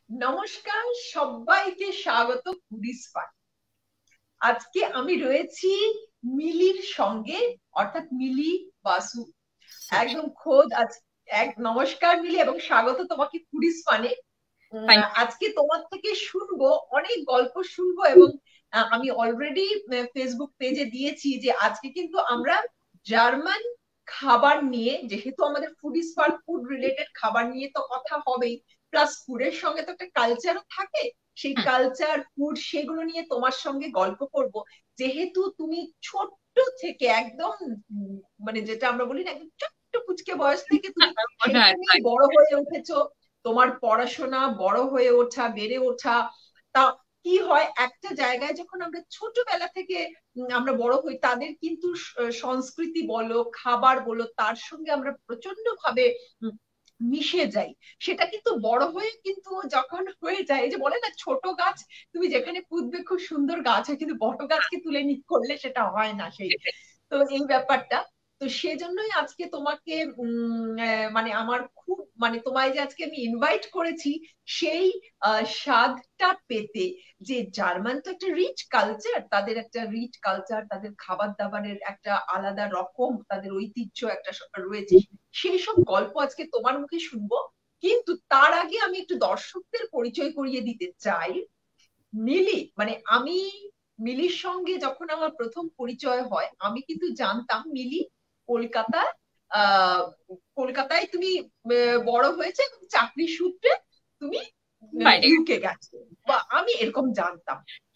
নমস্কার, সবাইকে স্বাগত ফুডিজ পার্ট। আজকে আমি রয়েছি মিলির সঙ্গে, অর্থাৎ মিলি বাসু একদম খোদ আজ। নমস্কার মিলি এবং স্বাগত তোমাকে ফুডিজ পানে। আজকে তোমার থেকে শুনবো, অনেক গল্প শুনবো এবং আমি অলরেডি ফেসবুক পেজে দিয়েছি যে আজকে কিন্তু আমরা জার্মান খাবার নিয়ে, যেহেতু আমাদের ফুডিজ পার্ট, ফুড রিলেটেড খাবার নিয়ে তো কথা হবেই, প্লাস ফুডের সঙ্গে তো একটা কালচারও থাকে। সেই কালচার, ফুড, সেগুলো নিয়ে তোমার সঙ্গে গল্প করব। যেহেতু তুমি ছোট্ট থেকে একদম মানে যেটা আমরা বলি না, একদম ছোট্ট কুচকে বয়স থেকে তুমি সেখানেই বড় হয়ে উঠেছো। তোমার পড়াশোনা, বড় হয়ে ওঠা, বেড়ে ওঠা, তা কি হয় একটা জায়গায় যখন আমরা ছোটবেলা থেকে আমরা বড় হই, তাদের কিন্তু সংস্কৃতি বলো, খাবার বলো, তার সঙ্গে আমরা প্রচন্ড ভাবে মিশে যাই। সেটা কিন্তু বড় হয়ে কিন্তু যখন হয়ে যায়, এই যে বলে না ছোট গাছ তুমি যেখানে পুঁতবে খুব সুন্দর গাছ হয়, কিন্তু বড় গাছকে তুলে করলে সেটা হয় না সেই। তো এই ব্যাপারটা, তো সেজন্যই আজকে তোমাকে মানে আমার খুব, মানে তোমায় যে আজকে আমি ইনভাইট করেছি সেই স্বাদটা পেতে, যে জার্মান তো একটা রিচ কালচার, তাদের একটা রিচ কালচার, তাদের খাবার দাবারের একটা আলাদা রকম, তাদের ঐতিহ্য একটা রয়েছে। সেই সব গল্প আজকে তোমার মুখে শুনবো। কিন্তু তার আগে আমি একটু দর্শকদের পরিচয় করিয়ে দিতে চাই। মিলি, মানে আমি মিলির সঙ্গে যখন আমার প্রথম পরিচয় হয়, আমি কিন্তু জানতাম মিলি কলকাতায়, আহ কলকাতায় তুমি বড় হয়েছে এবং চাকরি সূত্রে তুমি ইউকে গেছো, বা আমি এরকম জানতাম।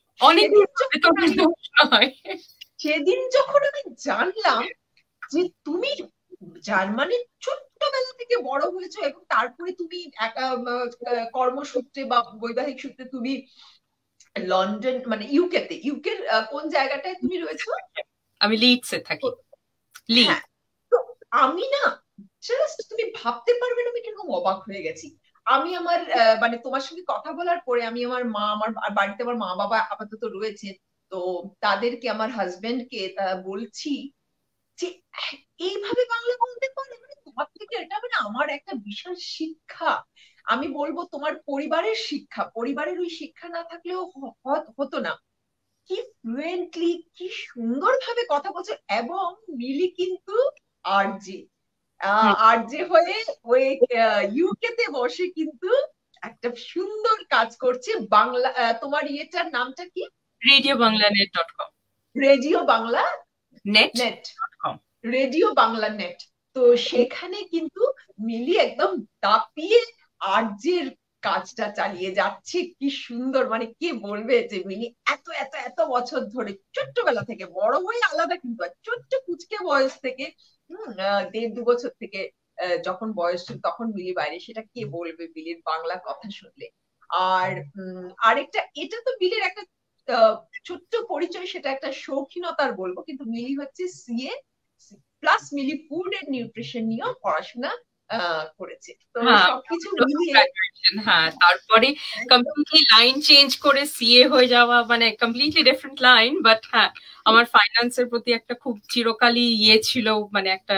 সেদিন যখন আমি জানলাম যে তুমি জার্মানির ছোট্টবেলা থেকে বড় হয়েছো এবং তারপরে তুমি কর্মসূত্রে বা বৈবাহিক সূত্রে তুমি লন্ডন, মানে ইউকেতে, ইউকের কোন জায়গাটায় তুমি রয়েছো? আমি লিডসে থাকি। হ্যাঁ, তো আমি না, জাস্ট তুমি ভাবতে পারবে না আমি কিরকম অবাক হয়ে গেছি। আমি আমার মানে তোমার সঙ্গে কথা বলার পরে আমি আমার মা, আমার বাড়িতে আমার মা বাবা আপাতত রয়েছে, তো তাদেরকে, আমার হাজবেন্ডকে বলছি যে এইভাবে বাংলা বলতে পারে, মানে তোমার থেকে এটা মানে আমার একটা বিশাল শিক্ষা। আমি বলবো তোমার পরিবারের শিক্ষা, পরিবারের ওই শিক্ষা না থাকলেও হতো না। কি ফ্লুয়েন্টলি, কি সুন্দর ভাবে কথা বলছো। এবং মিলি কিন্তু আরজে, আরজে হয়ে ওই ইউকে তে বসে কিন্তু একটা সুন্দর কাজ করছে। বাংলা তোমার ইয়েটার নামটা কি? Radio bangla net dot com. Radio Bangla net net, radio Bangla net. তো সেখানে কিন্তু মিলি একদম দাপিয়ে আরজের কাজটা চালিয়ে যাচ্ছে। কি সুন্দর, মানে কে বলবে যে মিলি এত এত এত বছর ধরে, ছোট্টবেলা থেকে, বড় হয়ে আলাদা কিন্তু, ছোট্ট কুচকে বয়স থেকে, 1.5-2 বছর থেকে যখন বয়স ছিল তখন মিলি বাইরে, সেটা কে বলবে মিলির বাংলা কথা শুনলে। আর আরেকটা, এটা তো মিলির একটা আহ, ছোট্ট পরিচয়, সেটা একটা শৌখিনতার বলবো, কিন্তু মিলি হচ্ছে CA, plus Mili food and nutrition নিয়েও পড়াশোনা করেছে। তো সবকিছু মিলিয়ে হ্যাঁ, তারপরে কমপ্লিটলি লাইন চেঞ্জ করে সিএ হয়ে যাওয়া, মানে কমপ্লিটলি ডিফারেন্ট লাইন, বাট হ্যাঁ, আমার ফাইন্যান্সের প্রতি একটা খুব চিরকালই ইয়ে ছিল, মানে একটা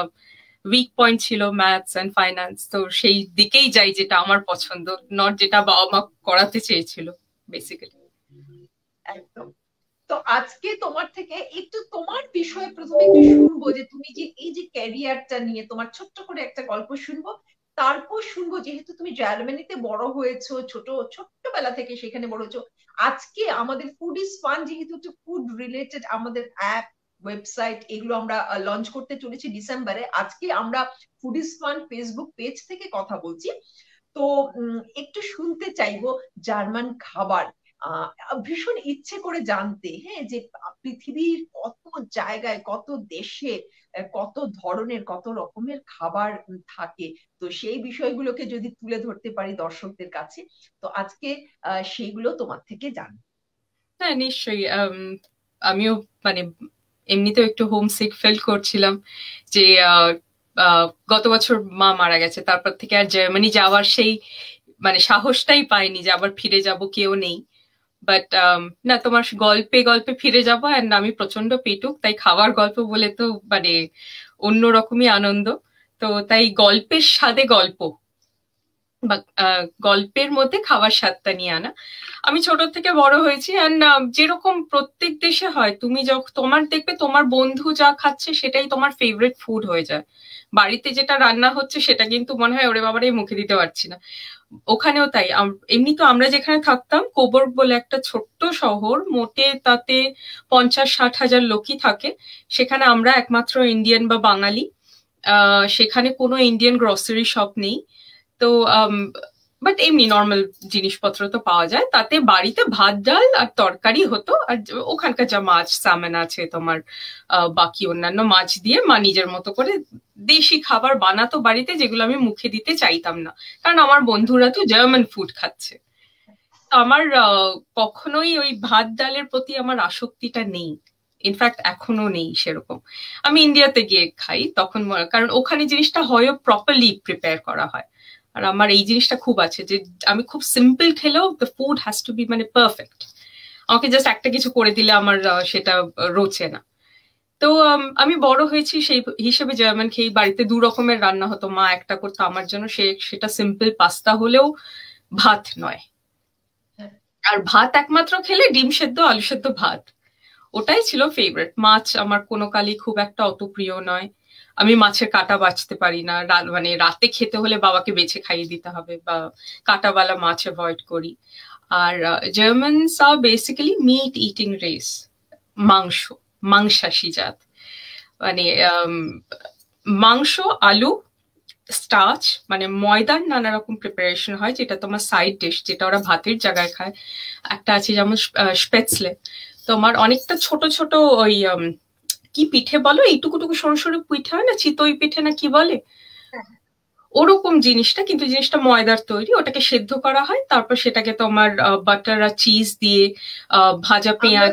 উইক পয়েন্ট ছিল ম্যাথস এন্ড ফাইন্যান্স। তো সেই দিকেই যাই, যেটা আমার পছন্দ, নট যেটা বাবা মা করাতে চেয়েছিল বেসিক্যালি। একদম। তো আজকে তোমার থেকে একটু তোমার বিষয়ে প্রথমে একটু শুনবো, যে তুমি যে এই যে ক্যারিয়ারটা নিয়ে তোমার ছোট্ট করে একটা গল্প শুনবো। তারপর শুনবো, যেহেতু তুমি জার্মানিতে বড় হয়েছো, ছোট্টবেলা থেকে সেখানে বড় হয়েছো, আজকে আমাদের ফুড ইজ ফান, যেহেতু একটু ফুড রিলেটেড আমাদের অ্যাপ, ওয়েবসাইট, এগুলো আমরা লঞ্চ করতে চলেছি ডিসেম্বরে। আজকে আমরা food is fun Facebook page থেকে কথা বলছি। তো একটু শুনতে চাইবো জার্মান খাবার, ভীষণ ইচ্ছে করে জানতে, হ্যাঁ, যে পৃথিবীর কত জায়গায়, কত দেশে, কত ধরনের, কত রকমের খাবার থাকে। তো সেই বিষয়গুলোকে যদি তুলে ধরতে পারি দর্শকদের কাছে, তো আজকে সেইগুলো তোমার থেকে জানি। হ্যাঁ, নিশ্চয়ই। আমিও মানে এমনিতেও একটু হোমসিক ফিল করছিলাম, যে গত বছর মা মারা গেছে, তারপর থেকে আর জার্মানি যাওয়ার সেই মানে সাহসটাই পাইনি যে আবার ফিরে যাব, কেউ নেই। বাট না, তোমার গল্পে গল্পে ফিরে যাবো। অ্যান্ড আমি প্রচন্ড পেটুক, তাই খাবার গল্প বলে তো মানে অন্যরকমই আনন্দ। তো তাই গল্পের স্বাদে গল্প। বা গল্পের মধ্যে খাবার স্বাদটা নিয়ে আনা। আমি ছোট থেকে বড় হয়েছি, অ্যান্ড যেরকম প্রত্যেক দেশে হয়, তুমি যখন তোমার দেখবে তোমার বন্ধু যা খাচ্ছে সেটাই তোমার ফেভারিট ফুড হয়ে যায়। বাড়িতে যেটা রান্না হচ্ছে সেটা কিন্তু মনে হয় ওরে বাবারে মুখে দিতে পারছি না। ওখানেও তাই। এমনি তো আমরা যেখানে থাকতাম, কোবর্গ বলে একটা ছোট্ট শহর, মোটে তাতে 50-60 হাজার লোকই থাকে। সেখানে আমরা একমাত্র ইন্ডিয়ান বা বাঙালি। সেখানে কোনো ইন্ডিয়ান গ্রসারি শপ নেই। তো বাট এমনি নর্মাল জিনিসপত্র তো পাওয়া যায়। তাতে বাড়িতে ভাত ডাল আর তরকারি হতো, আর ওখানকার যা মাছ সামন আছে তোমার, বাকি অন্যান্য মাছ দিয়ে মা নিজের মতো করে দেশি খাবার বানাতো বাড়িতে, যেগুলো আমি মুখে দিতে চাইতাম না, কারণ আমার বন্ধুরা তো জার্মান ফুড খাচ্ছে। তো আমার কখনোই ওই ভাত ডালের প্রতি আমার আসক্তিটা নেই, ইনফ্যাক্ট এখনো নেই সেরকম। আমি ইন্ডিয়াতে গিয়ে খাই তখন, কারণ ওখানে জিনিসটা হয় প্রপারলি প্রিপেয়ার করা হয়। আর আমার এই জিনিসটা খুব আছে যে আমি খুব সিম্পল খেলেও the food has to be মানে পারফেক্ট। আমাকে জাস্ট একটা কিছু করে দিলে আমার সেটা রোচে না। তো আমি বড় হয়েছি সেই হিসেবে জার্মান খেয়ে। বাড়িতে 2 রকমের রান্না হতো, মা একটা করতো আমার জন্য, সেটা সিম্পল পাস্তা হলেও ভাত নয়। আর ভাত একমাত্র খেলে ডিম সেদ্ধ আলু সেদ্ধ ভাত, ওটাই ছিল ফেভারিট। মাছ আমার কোনো কালই খুব একটা অত প্রিয় নয়। আমি মাছের কাঁটা বাছতে পারি না, মানে রাতে খেতে হলে বাবাকে বেছে খাইয়ে দিতে হবে, বা কাঁটাওয়ালা মাছ অ্যাভয়েড করি। আর Germans are basically meat eating race, মাংসাশী জাত। মানে মাংস, আলু, স্টার্চ, মানে ময়দার নানা রকম প্রিপারেশন হয়, যেটা তোমার সাইড ডিশ, যেটা ওরা ভাতের জায়গায় খায়। একটা আছে যেমন স্পেটসলে, তোমার অনেকটা ছোট ছোট ওই কি পিঠে বলো, এইটুকুটুকু সরু সরু পিঠে হয় না, চিতই পিঠে না কি বলে, ওরকম জিনিসটা, কিন্তু জিনিসটা ময়দার তৈরি। ওটাকে সেদ্ধ করা হয়, তারপর সেটাকে তোমার বাটার আর চিজ দিয়ে ভাজা পেঁয়াজ,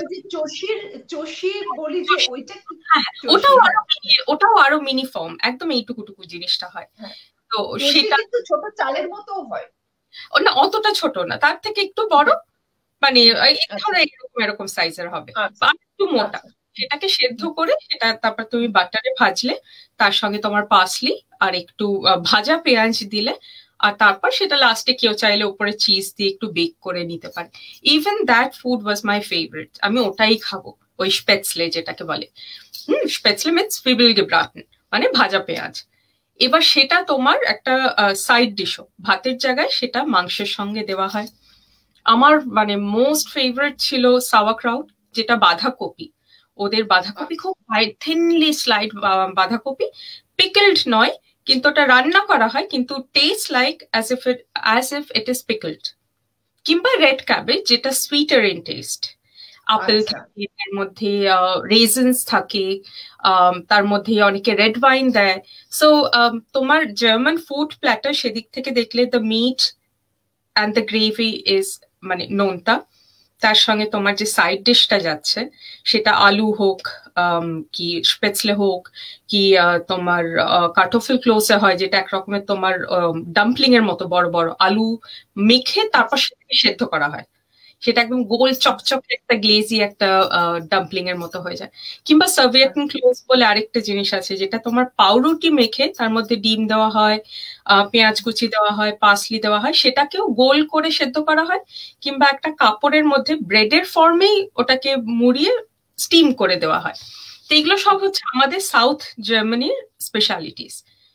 ওটাও আরো মিনি ফর্ম, একদম এইটুকুটুকু জিনিসটা হয়। তো সেটা ছোট চালের মতো হয় না, অতটা ছোট না, তার থেকে একটু বড়, মানে এরকম সাইজের হবে, একটু মোটা। সেটাকে সেদ্ধ করে সেটা তারপর তুমি বাটারে ভাজলে, তার সঙ্গে তোমার পার্সলি আর একটু ভাজা পেঁয়াজ দিলে, আর তারপর সেটা লাস্টে কেউ চাইলে উপরে চিজ দিয়ে একটু বেক করে নিতে পারে। Even that food was my favourite, আমি ওটাই খাবো, ওই স্পেটসলে যেটাকে বলে। স্পেটসলে মিন্স ফিবেলগেব্রাটেন, মানে ভাজা পেঁয়াজ। এবার সেটা তোমার একটা সাইড ডিশও, ভাতের জায়গায় সেটা মাংসের সঙ্গে দেওয়া হয়। আমার মানে মোস্ট ফেভারিট ছিল সাওয়ারক্রাউট, যেটা বাঁধাকপি। ওদের বাঁধাকপি খুব থিনলি স্লাইড বাঁধাকপি, পিকলড নয়, কিন্তু ওটা রান্না করা হয়, কিন্তু taste like as if it is pickled. কিংবা রেড ক্যাবেজ, যেটা সুইটার ইন টেস্ট। আপেল থাকে তার মধ্যে, রেজেন্স থাকে, তার মধ্যে অনেকে রেড ওয়াইন দেয়। সো তোমার জার্মান ফুড প্ল্যাটার সেদিক থেকে দেখলে the meat and the gravy is মানে নোনতা। তার সঙ্গে তোমার যে সাইড ডিশটা যাচ্ছে, সেটা আলু হোক, কি স্পেটসলে হোক, কি তোমার কার্টোফেল ক্লোসে হয়, যেটা একরকমের তোমার ডাম্পলিং এর মতো বড় বড় আলু মেখে তারপর সেটাকে সেদ্ধ করা হয়, সেটা একদম গোল চকচকে একটা গ্লেজি একটা ডাম্পলিং এর মতো হয়ে যায়। কিংবা সার্ভিয়েটন ক্লোজ বলে আরেকটা জিনিস আছে, যেটা তোমার পাউরুটি মেখে তার মধ্যে ডিম দেওয়া হয়, পেঁয়াজ কুচি দেওয়া হয়, পার্সলি দেওয়া হয়, সেটাকেও গোল করে সেদ্ধ করা হয়, কিংবা একটা কাপড়ের মধ্যে ব্রেডের ফর্মেই ওটাকে মুড়িয়ে স্টিম করে দেওয়া হয়। তো এগুলো সব হচ্ছে আমাদের সাউথ জার্মানির স্পেশালিটিস।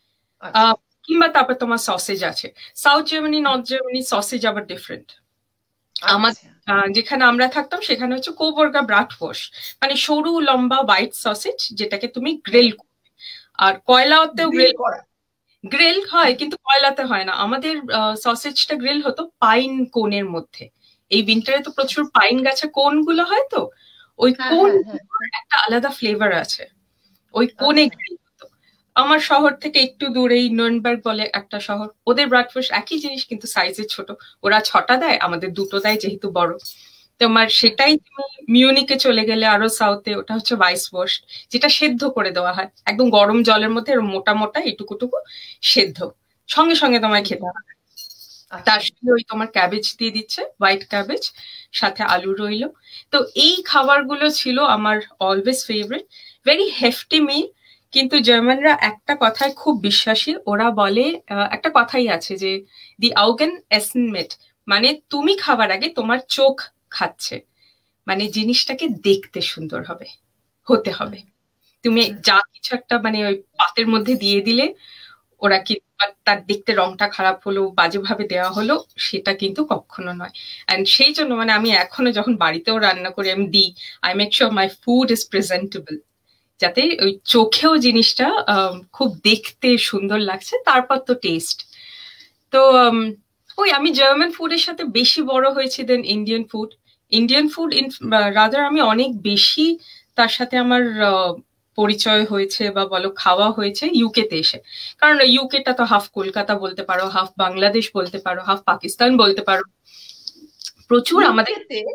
কিংবা তারপর তোমার সসেজ আছে, south Germany north Germany sausage আবার ডিফারেন্ট। আমাদের যেখানে আমরা থাকতাম সেখানে হচ্ছে কোবর্গা ব্রাটওয়ার্স্ট, মানে সরু লম্বা হোয়াইট সসেজ, যেটাকে তুমি গ্রিল করবে। আর কয়লাতেও গ্রিল হয়, কিন্তু কয়লাতে হয় না। আমাদের সসেজটা গ্রিল হতো পাইন কোনের মধ্যে। এই উইন্টারে তো প্রচুর পাইন গাছে কোন গুলো হয়, তো ওই কোন একটা আলাদা ফ্লেভার আছে, ওই কোনে গ্রিল হতো। আমার শহর থেকে একটু দূরেই নর্নবার্গ বলে একটা শহর, ওদের ব্রাটওয়ার্স্ট একই জিনিস কিন্তু সাইজে ছোট। ওরা 6টা দেয়, আমাদের 2টো দেয়, যেহেতু বড়। তোমার সেটাই তুমি মিউনিকে চলে গেলে আরো সাউথে, ওটা হচ্ছে ভাইসওয়ার্স্ট, যেটা সেদ্ধ করে দেওয়া হয় একদম গরম জলের মধ্যে, মোটা মোটা এটুকুটুকু সেদ্ধ, সঙ্গে সঙ্গে তোমায় খেতে হবে। তার সঙ্গে ওই তোমার ক্যাবেজ দিয়ে দিচ্ছে, হোয়াইট ক্যাবেজ, সাথে আলু রইল। তো এই খাবারগুলো ছিল আমার always favourite, very hefty meal, কিন্তু জার্মানরা একটা কথায় খুব বিশ্বাসী, ওরা বলে একটা কথাই আছে যে দি আউগেন এসেন মিট, মানে তুমি খাবার আগে তোমার চোখ খাচ্ছে, মানে জিনিসটাকে দেখতে সুন্দর হবে, হতে হবে। তুমি যা কিছু একটা মানে ওই পাতের মধ্যে দিয়ে দিলে ওরা কি তার দেখতে রংটা খারাপ হলো, বাজেভাবে দেওয়া হলো, সেটা কিন্তু কখনো নয়। এন্ড সেই জন্য মানে আমি এখনো যখন বাড়িতেও রান্না করি আমি দিই, I make sure my food is presentable, যাতে ওই চোখেও জিনিসটা খুব দেখতে সুন্দর লাগছে, তারপর তো টেস্ট। তো ওই আমি জার্মান ফুডের সাথে বেশি বড় হয়েছি than Indian food. Indian food rather আমি অনেক বেশি তার সাথে আমার পরিচয় হয়েছে বা বলো খাওয়া হয়েছে ইউকেতে এসে। কারণ ইউকেটা তো হাফ কলকাতা বলতে পারো, হাফ বাংলাদেশ বলতে পারো, হাফ পাকিস্তান বলতে পারো, প্রচুর আমাদের।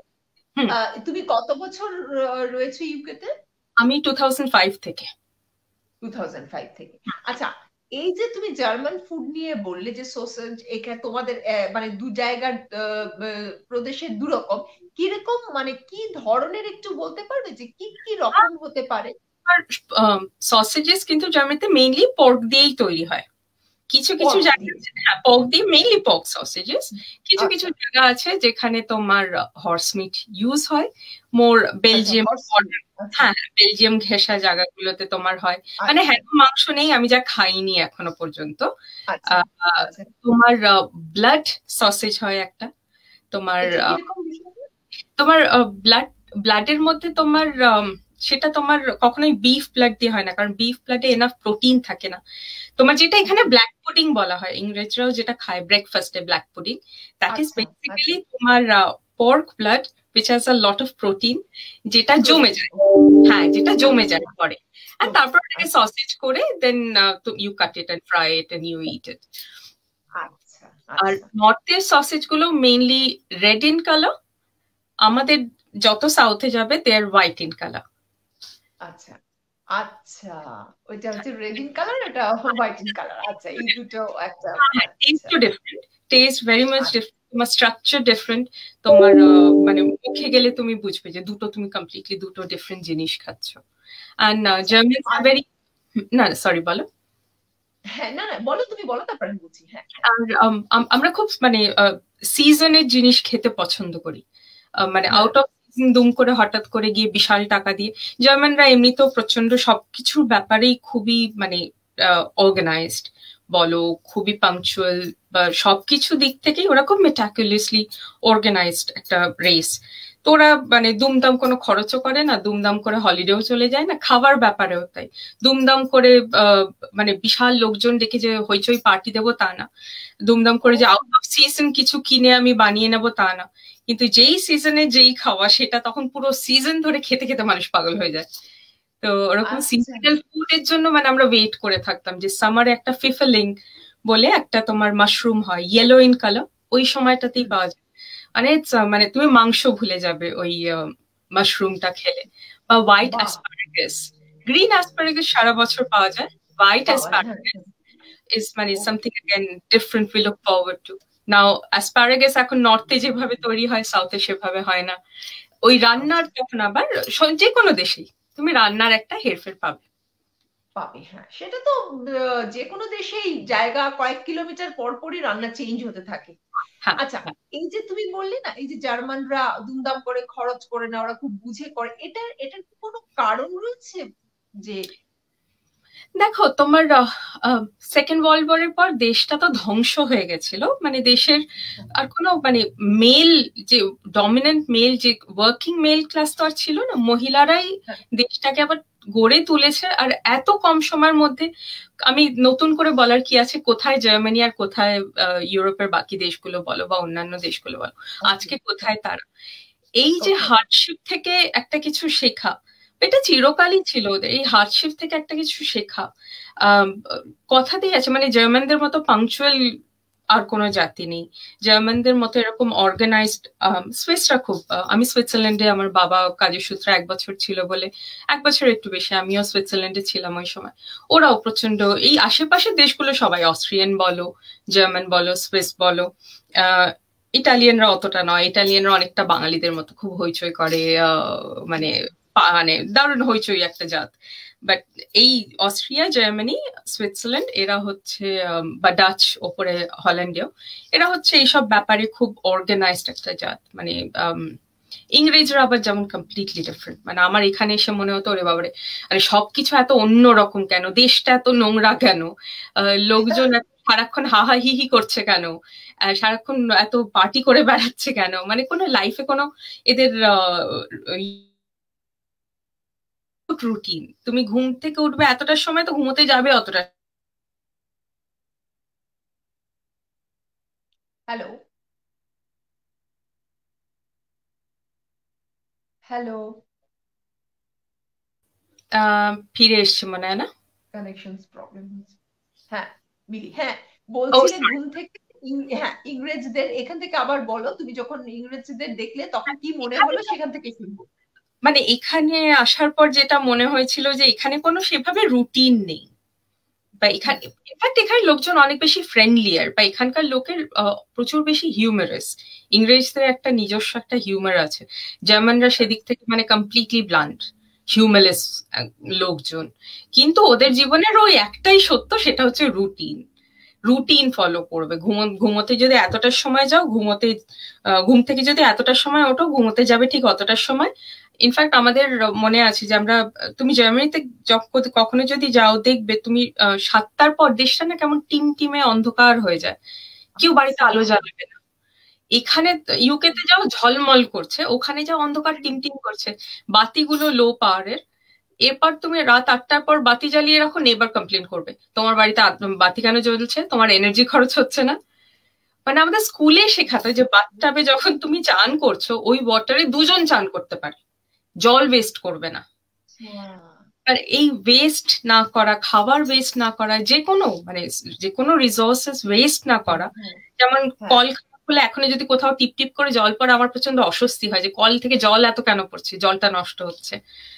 তুমি কত বছর রয়েছে ইউকেতে? আমি 2005 থেকে। 2005 থেকে। আচ্ছা, এই যে তুমি জার্মান ফুড নিয়ে বললে যে সসেজ, এখানে তোমাদের মানে দু জায়গার প্রদেশের দু রকম, কিরকম মানে কি ধরনের একটু বলতে পারবে যে কি কি রকম হতে পারে? সসেজেস কিন্তু জার্মানিতে মেইনলি পর্ক দিয়েই তৈরি হয়। কিছু কিছু জায়গা আছে, হ্যাঁ পর্ক দিয়ে, মেইনলি পর্ক সসেজেস। কিছু কিছু জায়গা আছে যেখানে তোমার হর্স মিট ইউজ হয়, মোর বেলজিয়াম, হ্যাঁ বেলজিয়াম ঘেঁষা জায়গাগুলোতে তোমার হয়। মানে হ্যাঁ মাংস নেই, আমি যা খাইনি এখনো পর্যন্ত। তোমার ব্লাড সসেজ হয় একটা, তোমার তোমার ব্লাডের মধ্যে তোমার সেটা তোমার কখনোই বিফ ব্লাড দিয়ে হয় না, কারণ বিফ ব্লাডে এনাফ প্রোটিন থাকে না। তোমার যেটা এখানে ব্ল্যাক পুডিং বলা হয়, ইংরেজরাও যেটা খায় ব্রেকফাস্টে black pudding, that is basically তোমার pork blood which has a lot of protein, যেটা জমে যায়, হ্যাঁ যেটা জমে যায় পরে, আর তারপর এটাকে সসেজ করে then you cut it and fry it and you eat it. আর নর্থের সসেজ গুলো মেইনলি রেড ইন কালার, আমাদের যত সাউথে যাবে they are white in colour. আচ্ছা আচ্ছা, ওইটা হচ্ছে রেড ইন কালার, এটা হোয়াইট ইন কালার। আচ্ছা, এই দুটো একটা taste different, taste very much different, তোমার স্ট্রাকচার ডিফারেন্ট, তোমার মানে মুখে গেলে তুমি বুঝবে যে দুটো তুমি কমপ্লিটলি দুটো ডিফারেন্ট জিনিস খাচ্ছ। এন্ড জার্মানস আর ভেরি, না সরি বলো। হ্যাঁ না না বলো, তুমি বলো তারপর আমি বলছি। হ্যাঁ, আর আমরা খুব মানে সিজনের জিনিস খেতে পছন্দ করি, মানে আউট অফ সিজন দুম করে হঠাৎ করে গিয়ে বিশাল টাকা দিয়ে। জার্মানরা এমনিতেও প্রচন্ড সবকিছুর ব্যাপারেই খুবই মানে অর্গানাইজড বলো, খুবই পাংচুয়াল, বা সবকিছু দিক থেকেই ওরা খুব মেটাকুলাসলি অর্গানাইজড একটা রেস। তো ওরা মানে দুমদাম কোনো খরচও করে না, দুমদাম করে হলিডেও চলে যায় না, খাবার ব্যাপারেও তাই দুমদাম করে মানে বিশাল লোকজন ডেকে যে হইচই পার্টি দেবো তা না, দুমদাম করে যে আউট অফ সিজন কিছু কিনে আমি বানিয়ে নেবো তা না, কিন্তু যেই সিজনে যেই খাওয়া সেটা তখন পুরো সিজন ধরে খেতে খেতে মানুষ পাগল হয়ে যায়। তো ওরকম সিজনাল ফুডের জন্য মানে আমরা ওয়েট করে থাকতাম যে সামারে একটা ফিফেলিং বলে একটা তোমার মাশরুম হয় ইয়েলো ইন কালার, ওই সময়টাতেই পাওয়া যায়। মানে মানে তুমি মাংস ভুলে যাবে ওই মাশরুমটা খেলে। বা হোয়াইট অ্যাসপারাগাস, গ্রিন অ্যাসপারাগাস সারা বছর পাওয়া যায়, হোয়াইট অ্যাসপারাগাস ইজ মানে something again different we look forward to. Now asparagus এখন নর্থে যেভাবে তৈরি হয় সাউথে সেভাবে হয় না, ওই রান্নার তখন আবার যে কোনো দেশেই তুমি রান্নার একটা হেরফের পাবে। হ্যাঁ সেটা তো যে কোনো দেশেই জায়গা কয়েক কিলোমিটার পর পরই রান্না চেঞ্জ হতে থাকে। আচ্ছা, এই যে তুমি বললে না এই যে জার্মানরা দুমদাম করে খরচ করে না, ওরা খুব বুঝে করে, এটার কি কোনো কারণ রয়েছে? যে দেখো তোমার সেকেন্ড ওয়ার্ল্ড ওয়ারের পর দেশটা তো ধ্বংস হয়ে গেছিল, মানে দেশের আর কোনো মানে মেল যে ডমিনেন্ট মেল যে ওয়ার্কিং মেল ক্লাস তো আর ছিল না, মহিলারাই দেশটাকে আবার গড়ে তুলেছে। আর এত কম সময়ের মধ্যে আমি নতুন করে বলার কি আছে, কোথায় জার্মানি আর কোথায় ইউরোপের বাকি দেশগুলো বলো বা অন্যান্য দেশগুলো বলো, আজকে কোথায় তারা। এই যে হার্ডশিপ থেকে একটা কিছু শেখা, এটা চিরকালই ছিল, এই হার্ডশিপ থেকে একটা কিছু শেখা। কথাতেই আছে মানে জার্মানদের মতো পাংচুয়াল আর কোনো জাতি নেই, জার্মানদের মতো এরকম অর্গানাইজড। সুইসরা খুব, আমি সুইজারল্যান্ডে আমার বাবা কাজের সূত্রে 1 বছর ছিল বলে, 1 বছর একটু বেশি আমিও সুইজারল্যান্ডে ছিলাম ওই সময়। ওরাও প্রচন্ড, এই আশেপাশের দেশগুলো সবাই অস্ট্রিয়ান বলো, জার্মান বলো, সুইস বলো, ইটালিয়ানরা অতটা নয়, ইটালিয়ানরা অনেকটা বাঙালিদের মতো খুব হইচই করে, মানে মানে দারুণ হইচই একটা জাত। বাট এই অস্ট্রিয়া, জার্মানি, সুইজারল্যান্ড এরা হচ্ছে বা ডাচ, ওপরে হল্যান্ডেও, এরা হচ্ছে এইসব ব্যাপারে খুব অর্গানাইজড একটা জাত। মানে ইংরেজরা আবার যেমন কমপ্লিটলি ডিফারেন্ট। মানে আমার এখানে এসে মনে হতো ওরে বাবারে, মানে সবকিছু এত অন্যরকম কেন, দেশটা এত নোংরা কেন, লোকজন এত সারাক্ষণ হাহা হি হি করছে কেন, সারাক্ষণ এত পার্টি করে বেড়াচ্ছে কেন, মানে কোনো লাইফে কোনো এদের রুটিন। তুমি ঘুম থেকে উঠবে এতটার সময়, তো ঘুমোতে যাবে অতটা। হ্যালো, হ্যালো, ফিরে এসছে মনে হয় না? কানেকশন প্রবলেম হচ্ছে। হ্যাঁ মিলি, হ্যাঁ ও বলছিলে ঘুম থেকে। হ্যাঁ, ইংরেজদের এখান থেকে আবার বলো, তুমি যখন ইংরেজদের দেখলে তখন কি মনে হলো সেখান থেকে শুনবো। মানে এখানে আসার পর যেটা মনে হয়েছিল যে এখানে কোনো সেভাবে রুটিন নেই, বা এখানে ইনফ্যাক্ট এখানে লোকজন অনেক বেশি ফ্রেন্ডলিয়ার, বা এখানকার লোকের প্রচুর বেশি হিউমারাস। ইংরেজদের একটা নিজস্ব একটা হিউমার আছে, জার্মানরা সেদিক থেকে মানে কমপ্লিটলি ব্লান্ট, হিউমারলেস লোকজন। কিন্তু ওদের জীবনের ওই একটাই সত্য, সেটা হচ্ছে রুটিন। রুটিন ফলো করবে। ঘুমোতে যদি এতটার সময় যাও, ঘুম থেকে যদি এতটার সময় ওঠো, ঘুমোতে যাবে ঠিক অতটার সময়। ইনফ্যাক্ট আমাদের মনে আছে যে আমরা, তুমি জার্মানিতে কখনো যদি যাও, দেখবে তুমি 7টার পর দেশটা না কেমন টিমটিমে অন্ধকার হয়ে যায়, কেউ বাড়িতে আলো জ্বালাবে না। এখানে ইউকে তে যাও ঝলমল করছে, ওখানে যাও অন্ধকার টিমটিম করছে, বাতিগুলো লো পাওয়ারের। এরপর তুমি রাত 8টার পর বাতি জ্বালিয়ে রাখো, নেবার কমপ্লেন করবে তোমার বাড়িতে বাতি কেন জ্বলছে, তোমার এনার্জি খরচ হচ্ছে না। মানে আমাদের স্কুলে শেখাতো যে বাথটাবে যখন তুমি চান করছো, ওই ওয়াটারে দুজন চান করতে পারে, জল ওয়েস্ট করবে না। আর এই ওয়েস্ট না করা, খাবার ওয়েস্ট না করা, যে কোনো রিসোর্সেস ওয়েস্ট না করা। যেমন কল হলে এখনো যদি কোথাও টিপ টিপ করে জল পড়ে, আমার প্রচন্ড অস্বস্তি হয় যে কল থেকে জল এত কেন পড়ছে, জলটা নষ্ট হচ্ছে।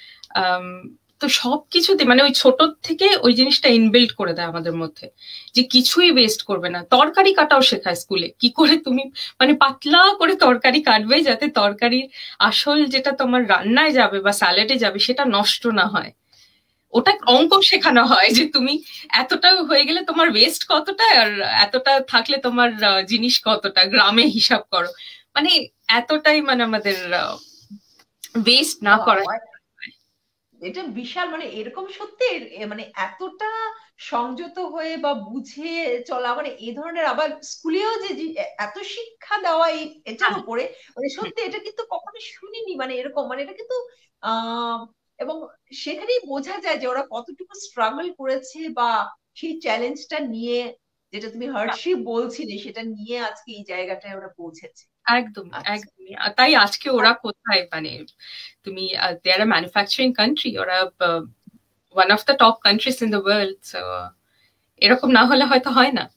তো সবকিছুতে মানে ওই ছোট থেকে ওই জিনিসটা ইনবিল্ড করে দেয় আমাদের মধ্যে, যে কিছুই ওয়েস্ট করবে না। তরকারি কাটাও শেখায় স্কুলে, কি করে তুমি মানে পাতলা করে তরকারি কাটবে যাতে তরকারির আসল যেটা তোমার রান্নায় যাবে বা স্যালাডে যাবে সেটা নষ্ট না হয়। ওটা অঙ্ক শেখানো হয় যে তুমি এতটা হয়ে গেলে তোমার ওয়েস্ট কতটা, আর এতটা থাকলে তোমার জিনিস কতটা, গ্রামে হিসাব করো। মানে এতটাই মানে আমাদের ওয়েস্ট না করা। এটা বিশাল, মানে এরকম সত্যি মানে এতটা সংযত হয়ে বা বুঝে চলা, মানে এই ধরনের আবার স্কুলেও যে এত শিক্ষা দেওয়া এটার উপরে, মানে সত্যি এটা কিন্তু কখনো শুনিনি, মানে এরকম, মানে এটা কিন্তু এবং সেখানেই বোঝা যায় যে ওরা কতটুকু স্ট্রাগল করেছে, বা সেই চ্যালেঞ্জটা নিয়ে, যেটা তুমি হার্ডশিপ বলছিলে, সেটা নিয়ে আজকে এই জায়গাটায় ওরা পৌঁছেছে। একদম একদমই। তাই আজকে ওরা কোথায়, মানে তুমি they are a manufacturing country, ওরা one of the top countries in the world. এরকম না হলে হয়তো হয় না।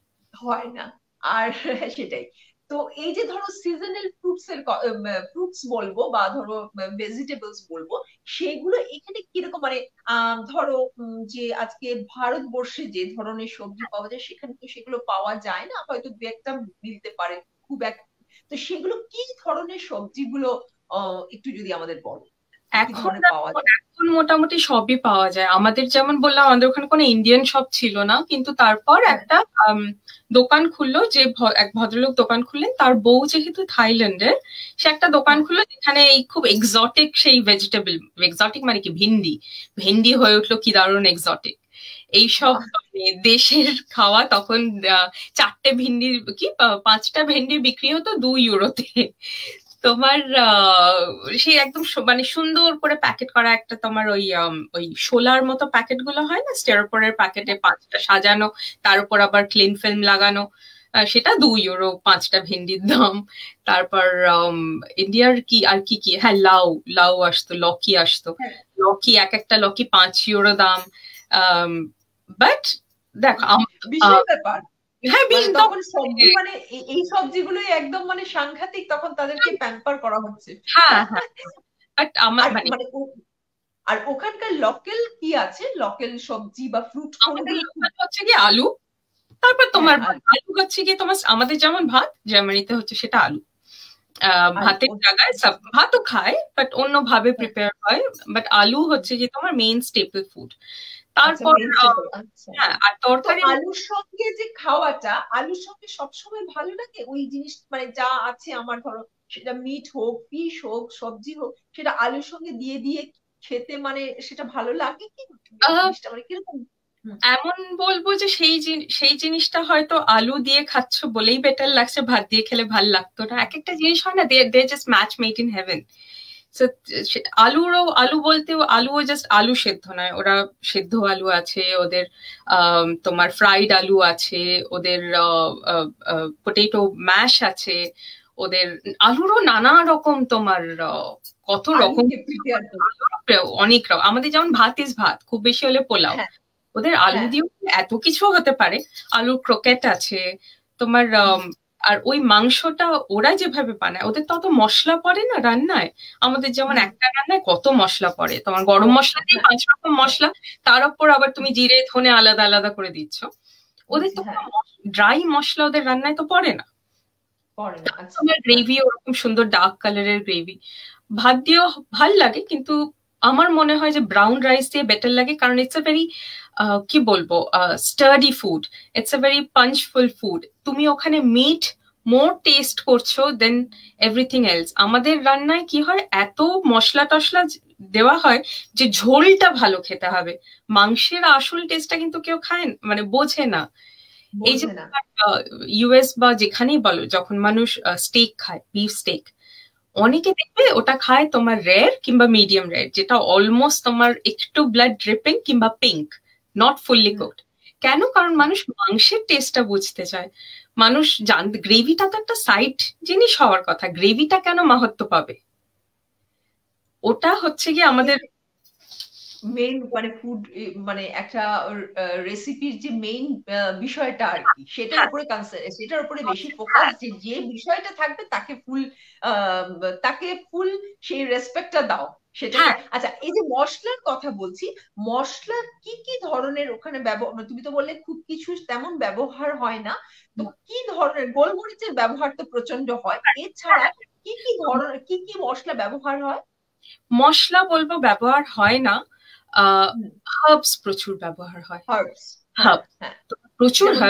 আর সেটাই তো, এই যে ধরো সিজনাল ফ্রুটস বলবো, বা ধরো ভেজিটেবলস বলবো, সেগুলো এখানে কিরকম, মানে ধরো যে আজকে ভারতবর্ষে যে ধরনের সবজি পাওয়া যায়, সেখানে তো সেগুলো পাওয়া যায় না, হয়তো দু একটা মিলতে পারে, খুব এক। তো সেগুলো কি ধরনের সবজিগুলো একটু যদি আমাদের বলো, কি ধরনের পাওয়া যায়? এখন মোটামুটি সবই পাওয়া যায়। আমাদের যেমন বললাম, আমাদের ওখানে কোনো ইন্ডিয়ান শপ ছিল না, কিন্তু তারপর একটা দোকান খুললো, যে এক ভদ্রলোক দোকান খুললেন, তার বউ যেহেতু থাইল্যান্ডের, সে একটা দোকান খুললো যেখানে এই খুব এক্সোটিক সেই ভেজিটেবল, এক্সোটিক মানে কি, ভেন্ডি, ভেন্ডি হয়ে উঠলো কি দারুণ এক্সোটিক এইসব দেশের খাওয়া। তখন 4টে ভেন্ডি কি 5টা ভেন্ডি বিক্রি হতো 2 ইউরোতে। তোমার সেই একদম মানে সুন্দর করে প্যাকেট করা একটা, তোমার ওই শোলার মতো প্যাকেট গুলো হয় না, স্টেরোপরের প্যাকেটে 5টা সাজানো, তার উপর আবার ক্লিন ফিল্ম লাগানো, সেটা 2 ইউরো 5টা ভেন্ডির দাম। তারপর ইন্ডিয়ার কি আর কি কি, হ্যাঁ লাউ, লাউ আসতো, লকি আসতো, লকি এক একটা লকি 5 ইউরো দাম। বাট দেখো বিশাল ব্যাপার। হ্যাঁ, তখন সবজি মানে এই সবজিগুলোই একদম মানে সাংঘাতিক, তখন তাদেরকে প্যাম্পার করা হচ্ছে। হ্যাঁ হ্যাঁ, বাট আমার মানে আর ওখানকার লোকাল কি আছে, লোকাল সবজি বা ফ্রুট কোনগুলো? হচ্ছে কি আলু, তারপর তোমার আলু হচ্ছে কি তোমার আমাদের যেমন ভাত, জার্মানিতে হচ্ছে সেটা আলু। ভাতের জায়গায় ভাতও খায় বাট অন্য ভাবে প্রিপেয়ার হয়, বাট আলু হচ্ছে যে তোমার মেইন স্টেপল ফুড। তারপর হ্যাঁ, আর তরকারি আলুর সঙ্গে যে খাওয়াটা, আলুর সঙ্গে সবসময় ভালো লাগে ওই জিনিস, মানে যা আছে আমার, ধরো সেটা মিট হোক, ফিশ হোক, সবজি হোক, সেটা আলুর সঙ্গে দিয়ে দিয়ে খেতে, মানে সেটা ভালো লাগে কি জিনিসটা, মানে কিরকম? এমন বলবো যে সেই জিনিসটা হয়তো আলু দিয়ে খাচ্ছ বলেই বেটার লাগছে, ভাত দিয়ে খেলে ভাল লাগতো না। এক একটা জিনিস হয় না, they just match made in heaven. আলু বলতেও আলুও জাস্ট আলু সেদ্ধ নয়, ওরা সেদ্ধ আলু আছে, ওদের তোমার ফ্রাইড আলু আছে, ওদের পটেটো ম্যাশ আছে, ওদের আলুরও নানা রকম তোমার কত রকম অনেক রকম। আমাদের যেমন ভাত ইজ ভাত, খুব বেশি হলে পোলাও, ওদের আলু দিয়েও এত কিছু হতে পারে। আলুর ক্রোকেট আছে তোমার। আর ওই মাংসটা ওরা যেভাবে বানায়, ওদের তো অত মশলা পড়ে না রান্নায়। আমাদের যেমন একটা রান্নায় কত মশলা পড়ে, তোমার গরম মশলা দিয়ে 5 রকম মশলা, তার উপর আবার তুমি জিরে ধনে আলাদা আলাদা করে দিচ্ছ। ওদের তো ড্রাই মশলা ওদের রান্নায় তো পড়ে না। তোমার গ্রেভি ওরকম সুন্দর ডার্ক কালারের গ্রেভি, ভাত দিয়েও ভাল লাগে, কিন্তু আমার মনে হয় যে ব্রাউন রাইস দিয়ে বেটার লাগে, কারণ ইটস আ ভেরি কি বলবো sturdy food, it's a very punchful food. তুমি ওখানে মিট মোর টেস্ট করছো দেন এভরিথিং এলস। আমাদের রান্নায় কি হয়, এত মশলা টশলা দেওয়া হয় যে ঝোলটা ভালো খেতে হবে, মাংসের আসল টেস্টটা কিন্তু কেউ খায় মানে বোঝে না। এই যে ইউএস বা যেখানেই বলো, যখন মানুষ স্টেক খায়, বিফ স্টেক, অনেকে দেখবে ওটা খায় তোমার রেয়ার কিংবা মিডিয়াম রেয়ার, যেটা অলমোস্ট তোমার একটু ব্লাড ড্রিপিং কিংবা পিঙ্ক, নট ফুললি কুকড। কেন? কারণ মানুষ মাংসের টেস্টটা বুঝতে চায়। মানুষ জানতে, গ্রেভিটা তো একটা সাইড জিনিস হওয়ার কথা, গ্রেভিটা কেন মাহাত্ম্য পাবে? ওটা হচ্ছে কি আমাদের মেইন, মানে ফুড, মানে একটা রেসিপির যে মেইন বিষয়টা আর কি, সেটার উপরে সেটার উপরে বেশি ফোকাস, যে বিষয়টা থাকবে তাকে ফুল সেই রেসপেক্টটা দাও সেটা। আচ্ছা, এই যে মশলার কথা বলছি, মশলা কি কি ধরনের ওখানে ব্যবহার? তুমি তো বললে খুব কিছু তেমন ব্যবহার হয় না, তো কি ধরনের? গোলমরিচের ব্যবহার তো প্রচন্ড হয়, এছাড়া কি কি ধরনের, কি কি মশলা ব্যবহার হয়? মশলা বলবো ব্যবহার হয় না, হার্বস প্রচুর ব্যবহার হয়। প্রচুর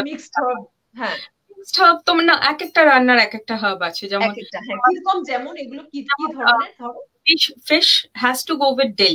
হার্ব, তোমার না এক একটা রান্নার এক একটা হার্ব আছে, যেমন যেমন এগুলো কি কি ধরনের? Fish has to go with dill,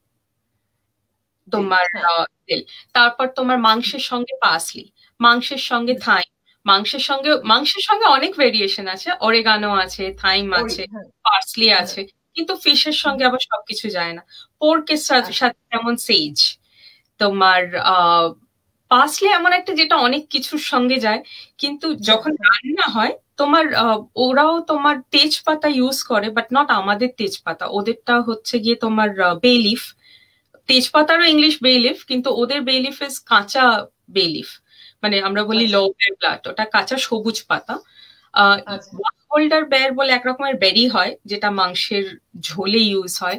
তোমার ডিল। তারপর তোমার মাংসের সঙ্গে পার্সলি, মাংসের সঙ্গে থাইম, মাংসের সঙ্গে অনেক ভেরিয়েশন আছে, অরেগানো আছে, থাইম আছে, পার্সলি আছে, কিন্তু ফিশের সঙ্গে আবার সবকিছু যায় না। পোর্কের সাথে যেমন সেজ, তোমার পার্সলি এমন একটা যেটা অনেক কিছুর সঙ্গে যায়, কিন্তু যখন রান্না হয় তোমার ওরাও তোমার তেজপাতা ইউজ করে, বাট নট আমাদের তেজপাতা, ওদেরটা হচ্ছে গিয়ে তোমার বে লিফ। তেজপাতারও ইংলিশ বে লিফ, কিন্তু ওদের বে লিফ ইজ কাঁচা বে লিফ, মানে আমরা বলি লো বেয়ার প্লান্ট, ওটা কাঁচা সবুজ পাতা। হোল্ডার বেয়ার বলে এক রকমের বেরি হয়, যেটা মাংসের ঝোলে ইউজ হয়।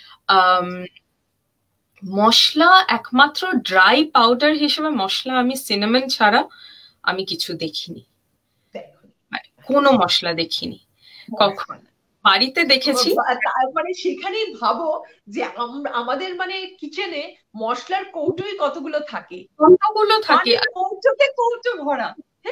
মশলা একমাত্র ড্রাই পাউডার হিসেবে মশলা আমি সিনামন ছাড়া আমি কিছু দেখিনি, মানে কোনো মশলা দেখিনি কখন। বাড়িতে দেখেছি, মানে সেখানেই ভাবো যে আমাদের মানে কিচেনে মশলার কৌটোই কতগুলো থাকে, কৌটোতে কৌটো ভরা।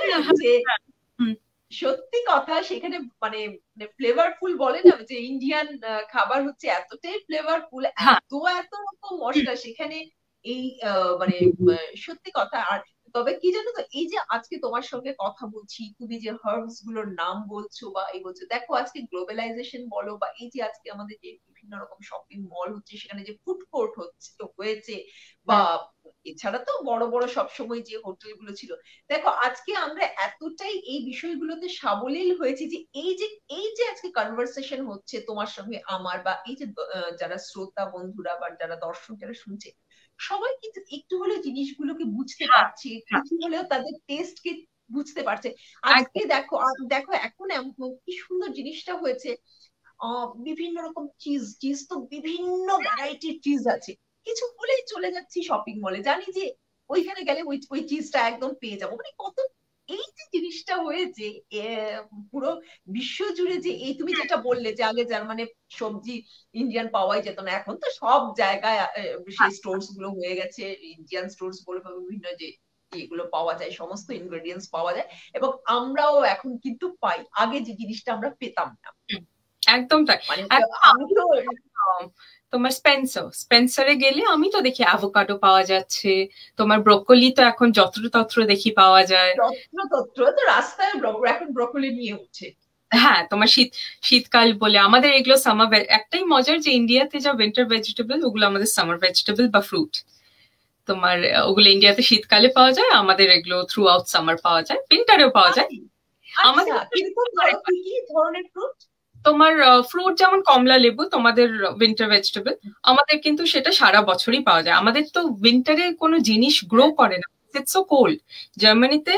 সত্যি কথা, সেখানে মানে ফ্লেভারফুল বলে না, যে ইন্ডিয়ান খাবার হচ্ছে এতটাই ফ্লেভারফুল, এত এত রকম মশলা সেখানে। এই মানে সত্যি কথা। আর তবে কি জানো তো, এই যে আজকে তোমার সঙ্গে কথা বলছি, তুমি যে হার্বস গুলোর নাম বলছো বা এই বলছো, দেখো আজকে গ্লোবালাইজেশন বলো, বা এই যে আজকে আমাদের যে বিভিন্ন রকম শপিং মল হচ্ছে, সেখানে যে ফুড কোর্ট হয়েছে, বা এছাড়া তো বড় বড় সবসময় যে হোটেল গুলো ছিল, দেখো আজকে আমরা এতটাই এই বিষয়গুলোতে সাবলীল হয়েছি যে এই যে আজকে কনভারসেশন হচ্ছে তোমার সঙ্গে আমার, বা এই যে যারা শ্রোতা বন্ধুরা বা যারা দর্শক যারা শুনছে, সবাই কিন্তু একটু হলেও জিনিসগুলোকে বুঝতে পারছে, কিছু হলেও তাদের টেস্ট কে বুঝতে পারছে। আজকে দেখো দেখো এখন কি সুন্দর জিনিসটা হয়েছে, বিভিন্ন রকম চিজ তো বিভিন্ন ভ্যারাইটির চিজ আছে, কিছু হলেই চলে যাচ্ছি শপিং মলে, জানি যে ওইখানে গেলে ওই চিজটা একদম পেয়ে যাবো, মানে কত এই যে জিনিসটা হয়েছে পুরো বিশ্ব জুড়ে, যে এই তুমি যেটা বললে যে আগে জার্মানে সবজি ইন্ডিয়ান পাওয়াই যেত না, এখন তো সব জায়গায় সেই স্টোর্স গুলো হয়ে গেছে, ইন্ডিয়ান স্টোর্স বলে বিভিন্ন যে এগুলো পাওয়া যায়, সমস্ত ইনগ্রেডিয়েন্টস পাওয়া যায়, এবং আমরাও এখন কিন্তু পাই, আগে যে জিনিসটা আমরা পেতাম না। একদম তাই। মানে আমি তো তোমার স্পেন্সারে গেলে আমি তো দেখি অ্যাভোকাডো পাওয়া যাচ্ছে, তোমার ব্রোকলি তো এখন যত্রতত্র দেখি পাওয়া যায়, যত্রতত্র তো রাস্তায় এখন ব্রোকলি নিয়ে উঠছে। হ্যাঁ তোমার শীতকাল বলে আমাদের এগুলো সামার, একটাই মজার যে ইন্ডিয়াতে যা উইন্টার ভেজিটেবল ওগুলো আমাদের সামার ভেজিটেবল বা ফ্রুট, তোমার ওগুলো ইন্ডিয়াতে শীতকালে পাওয়া যায়, আমাদের এগুলো থ্রু আউট সামার পাওয়া যায়, উইন্টারেও পাওয়া যায়। আমাদের কি ধরনের ফ্রুট? তোমার ফ্রুট যেমন কমলা লেবু তোমাদের উইন্টার ভেজিটেবল, আমাদের কিন্তু সেটা সারা বছরই পাওয়া যায়। আমাদের তো উইন্টারে কোনো জিনিস গ্রো করে না, ইটস সো কোল্ড। জার্মানিতে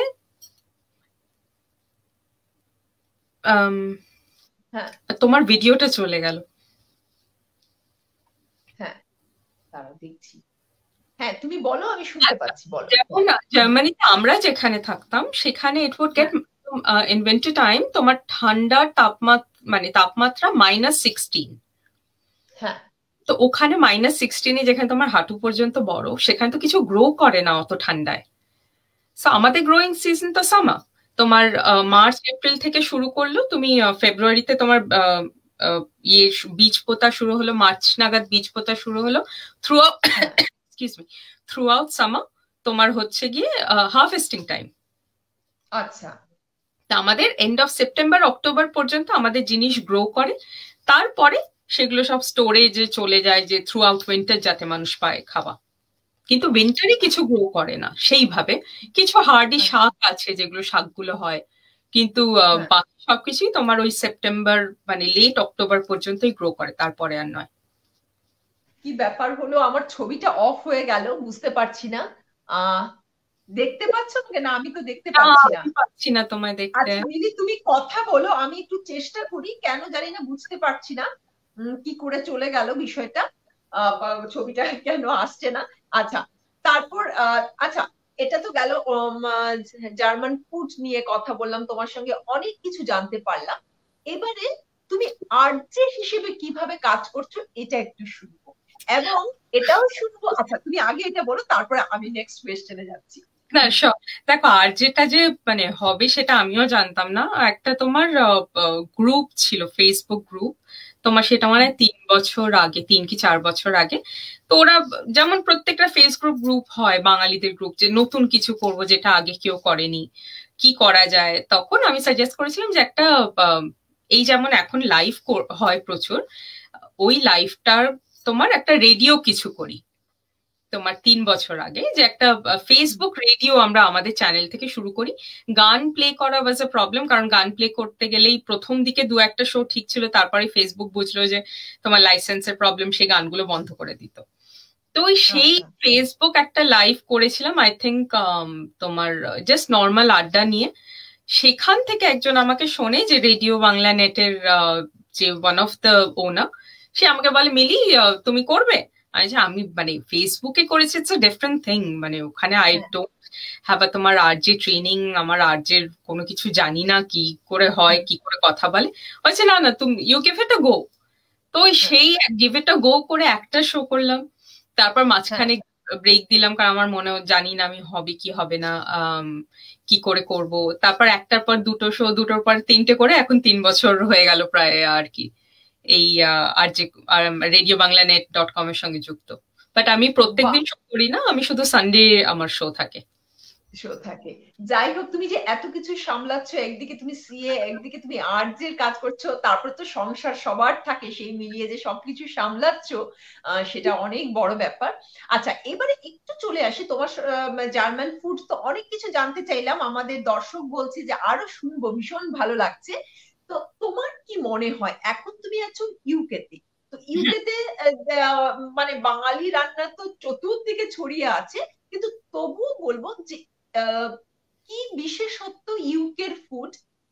তোমার ভিডিওটা চলে গেল। হ্যাঁ তারা দেখছি, হ্যাঁ তুমি বলো, আমি শুনতে পাচ্ছি, বলো। যেমন জার্মানিতে আমরা যেখানে থাকতাম সেখানে it would get in winter time তোমার ঠান্ডা তাপমাত্রা -16। হ্যাঁ তো ওখানে -16 যেখানে তোমার হাঁটু পর্যন্ত বরফ, সেখানে তো কিছু গ্রো করে না অত ঠান্ডায়। সো আমাদের গ্রোয়িং সিজন তো সামার, তোমার মার্চ এপ্রিল থেকে শুরু করলো, তুমি ফেব্রুয়ারিতে তোমার ইয়ে বীজ পোতা শুরু হলো, মার্চ নাগাদ বীজ পোতা শুরু হলো, থ্রু থ্রু আউট সামার তোমার হচ্ছে গিয়ে হারভেস্টিং টাইম। আচ্ছা, আমাদের এন্ড অফ সেপ্টেম্বর অক্টোবর পর্যন্ত আমাদের জিনিস গ্রো করে, তারপরে সেগুলো সব স্টোরেজে চলে যায় যে থ্রু আউট উইন্টার যাতে মানুষ পায় খাওয়া। কিন্তু উইন্টারে কিছু গ্রো করে না সেইভাবে, কিছু হার্ডি শাক আছে যেগুলো শাকগুলো হয়, কিন্তু বাকি সবকিছুই তোমার ওই সেপ্টেম্বর মানে লেট অক্টোবর পর্যন্তই গ্রো করে, তারপরে আর নয়। কি ব্যাপার হলো, আমার ছবিটা অফ হয়ে গেল, বুঝতে পারছি না। দেখতে পাচ্ছ না? আমি তো দেখতে পাচ্ছি না। পাচ্ছি না তোমায় দেখতে। আচ্ছা মিলি, তুমি কথা বলো, আমি একটু চেষ্টা করি, কেন জানি না বুঝতে পারছি না কি করে চলে গেল বিষয়টা, ছবিটা কেন আসছে না। আচ্ছা তারপর আচ্ছা, এটা তো গেল জার্মান ফুড নিয়ে কথা বললাম, তোমার সঙ্গে অনেক কিছু জানতে পারলাম। এবারে তুমি আরজে হিসেবে কিভাবে কাজ করছো এটা একটু শুনবো, এবং এটাও শুনবো। আচ্ছা তুমি আগে এটা বলো, তারপরে আমি নেক্সট কোয়েশ্চেনে যাচ্ছি। না দেখো, আর যেটা যে মানে হবে সেটা আমিও জানতাম না। একটা তোমার গ্রুপ ছিল, ফেসবুক গ্রুপ, তোমার সেটা মানে 3 বছর আগে, 3 কি 4 বছর আগে। তো ওরা যেমন প্রত্যেকটা ফেসবুক গ্রুপ হয় বাঙালিদের গ্রুপ, যে নতুন কিছু করব যেটা আগে কেউ করেনি, কি করা যায়, তখন আমি সাজেস্ট করেছিলাম যে একটা এই যেমন এখন লাইভ হয় প্রচুর, ওই লাইভটার তোমার একটা রেডিও কিছু করি। তোমার 3 বছর আগে যে একটা ফেসবুক রেডিও আমরা আমাদের চ্যানেল থেকে শুরু করি। গান প্লে করা ওয়াজ এ প্রবলেম, কারণ গান প্লে করতে গেলেই প্রথম দিকে 2-1টা শো ঠিক ছিল, তারপরে ফেসবুক বুঝলো যে তোমার লাইসেন্সের প্রবলেম, সেই গানগুলো বন্ধ করে দিত। তো সেই ফেসবুক একটা লাইভ করেছিলাম, আই থিঙ্ক তোমার জাস্ট নর্মাল আড্ডা নিয়ে। সেখান থেকে একজন আমাকে শোনে যে রেডিও বাংলা নেটের যে ওয়ান অফ দ্য ওনার, সে আমাকে বলে মিলি তুমি করবে। আমি মানে ফেসবুকে করেছি, ইটস আ ডিফারেন্ট থিং, মানে ওখানে আই ডোন্ট হ্যাভ তোমার আরজে ট্রেনিং, আমার আরজের কোনো কিছু জানি না, কি করে হয়, কি করে কথা বলে। বলছে না না তুমি ইউ গিভ ইট আ গো। তো সেই গিভ ইট আ গো করে একটা শো করলাম, তারপর মাঝখানে ব্রেক দিলাম, কারণ আমার মনে জানি না আমি হবে কি হবে না, কি করে করব। তারপর একটার পর দুটো শো, দুটোর পর তিনটে করে এখন 3 বছর হয়ে গেল প্রায় আর কি এই আর যে রেডিও বাংলা net.com এর সঙ্গে যুক্ত। বাট আমি প্রত্যেকদিন শো করি না, আমি শুধু সানডে আমার শো থাকে। যাই হোক, তুমি যে এত কিছু সামলাচ্ছ, একদিকে তুমি সিএ, একদিকে তুমি আরজের কাজ করছো, তারপর তো সংসার সবার থাকে, সেই মিলিয়ে যে সবকিছু সামলাচ্ছ সেটা অনেক বড় ব্যাপার। আচ্ছা এবারে একটু চলে আসি তোমার জার্মান ফুড, তো অনেক কিছু জানতে চাইলাম, আমাদের দর্শক বলছে যে আরো শুনবো, ভীষণ ভালো লাগছে। তো তোমার কি মনে হয়, এখন তুমি আছো ইউকেতে, তো ইউকেতে মানে বাঙালি রান্না তো চতুর্দিকে ছড়িয়ে আছে, কিন্তু তবুও বলবো যে কি বিশেষত্ব ইউকের ফুড,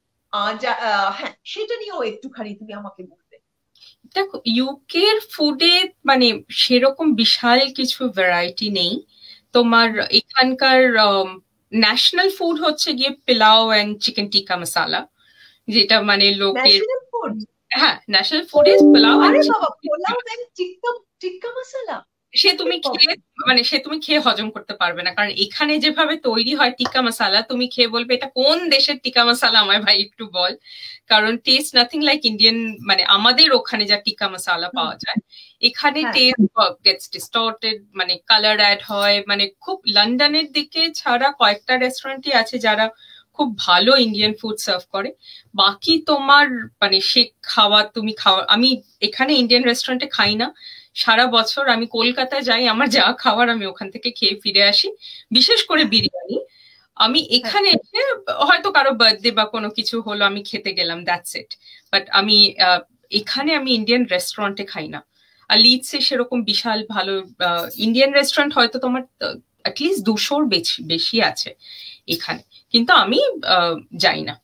হ্যাঁ সেটা নিয়েও একটুখানি তুমি আমাকে বলবে। দেখো, ইউকের ফুডে মানে সেরকম বিশাল কিছু ভ্যারাইটি নেই। তোমার এখানকার ন্যাশনাল ফুড হচ্ছে গিয়ে পোলাও এন্ড চিকেন টিক্কা মশালা, যেটা মানে লোকের, ন্যাশনাল ফুড? হ্যাঁ ন্যাশনাল ফুড ইজ পোলাও আরে এন্ড বাবা, পোলাও এন্ড টিক্কা টিক্কা মশলা! সে তুমি খেয়ে মানে সে তুমি খেয়ে হজম করতে পারবে না, কারণ এখানে যেভাবে তৈরি হয় টিক্কা মশালা, তুমি খেয়ে বলবে এটা কোন দেশের টিক্কা মশালা, আমায় ভাই একটু বল। কারণ টেস্ট নাথিং লাইক ইন্ডিয়ান, মানে আমাদের ওখানে যা টিক্কা মশালা পাওয়া যায় এখানে টেস্ট গেটস ডিস্টর্টেড, মানে কালার অ্যাড হয়, মানে খুব লন্ডনের দিকে ছাড়া কয়েকটা রেস্টুরেন্টই আছে যারা খুব ভালো ইন্ডিয়ান ফুড সার্ভ করে। বাকি তোমার মানে সে খাওয়া তুমি খাওয়া, আমি এখানে ইন্ডিয়ান রেস্টুরেন্টে খাই না, সারা বছর আমি কলকাতায় যাই, আমার যা খাওয়ার আমি ওখান থেকে খেয়ে ফিরে আসি, বিশেষ করে বিরিয়ানি। আমি এখানে এসে হয়তো কারো বার্থডে বা কোনো কিছু হলো আমি খেতে গেলাম, দ্যাটস ইট। বাট আমি এখানে আমি ইন্ডিয়ান রেস্টুরেন্টে খাই না। আর লিডসে সেরকম বিশাল ভালো ইন্ডিয়ান রেস্টুরেন্ট হয়তো তোমার অ্যাটলিস্ট 200-র বেশি আছে এখানে, কিন্তু আমি যাই না।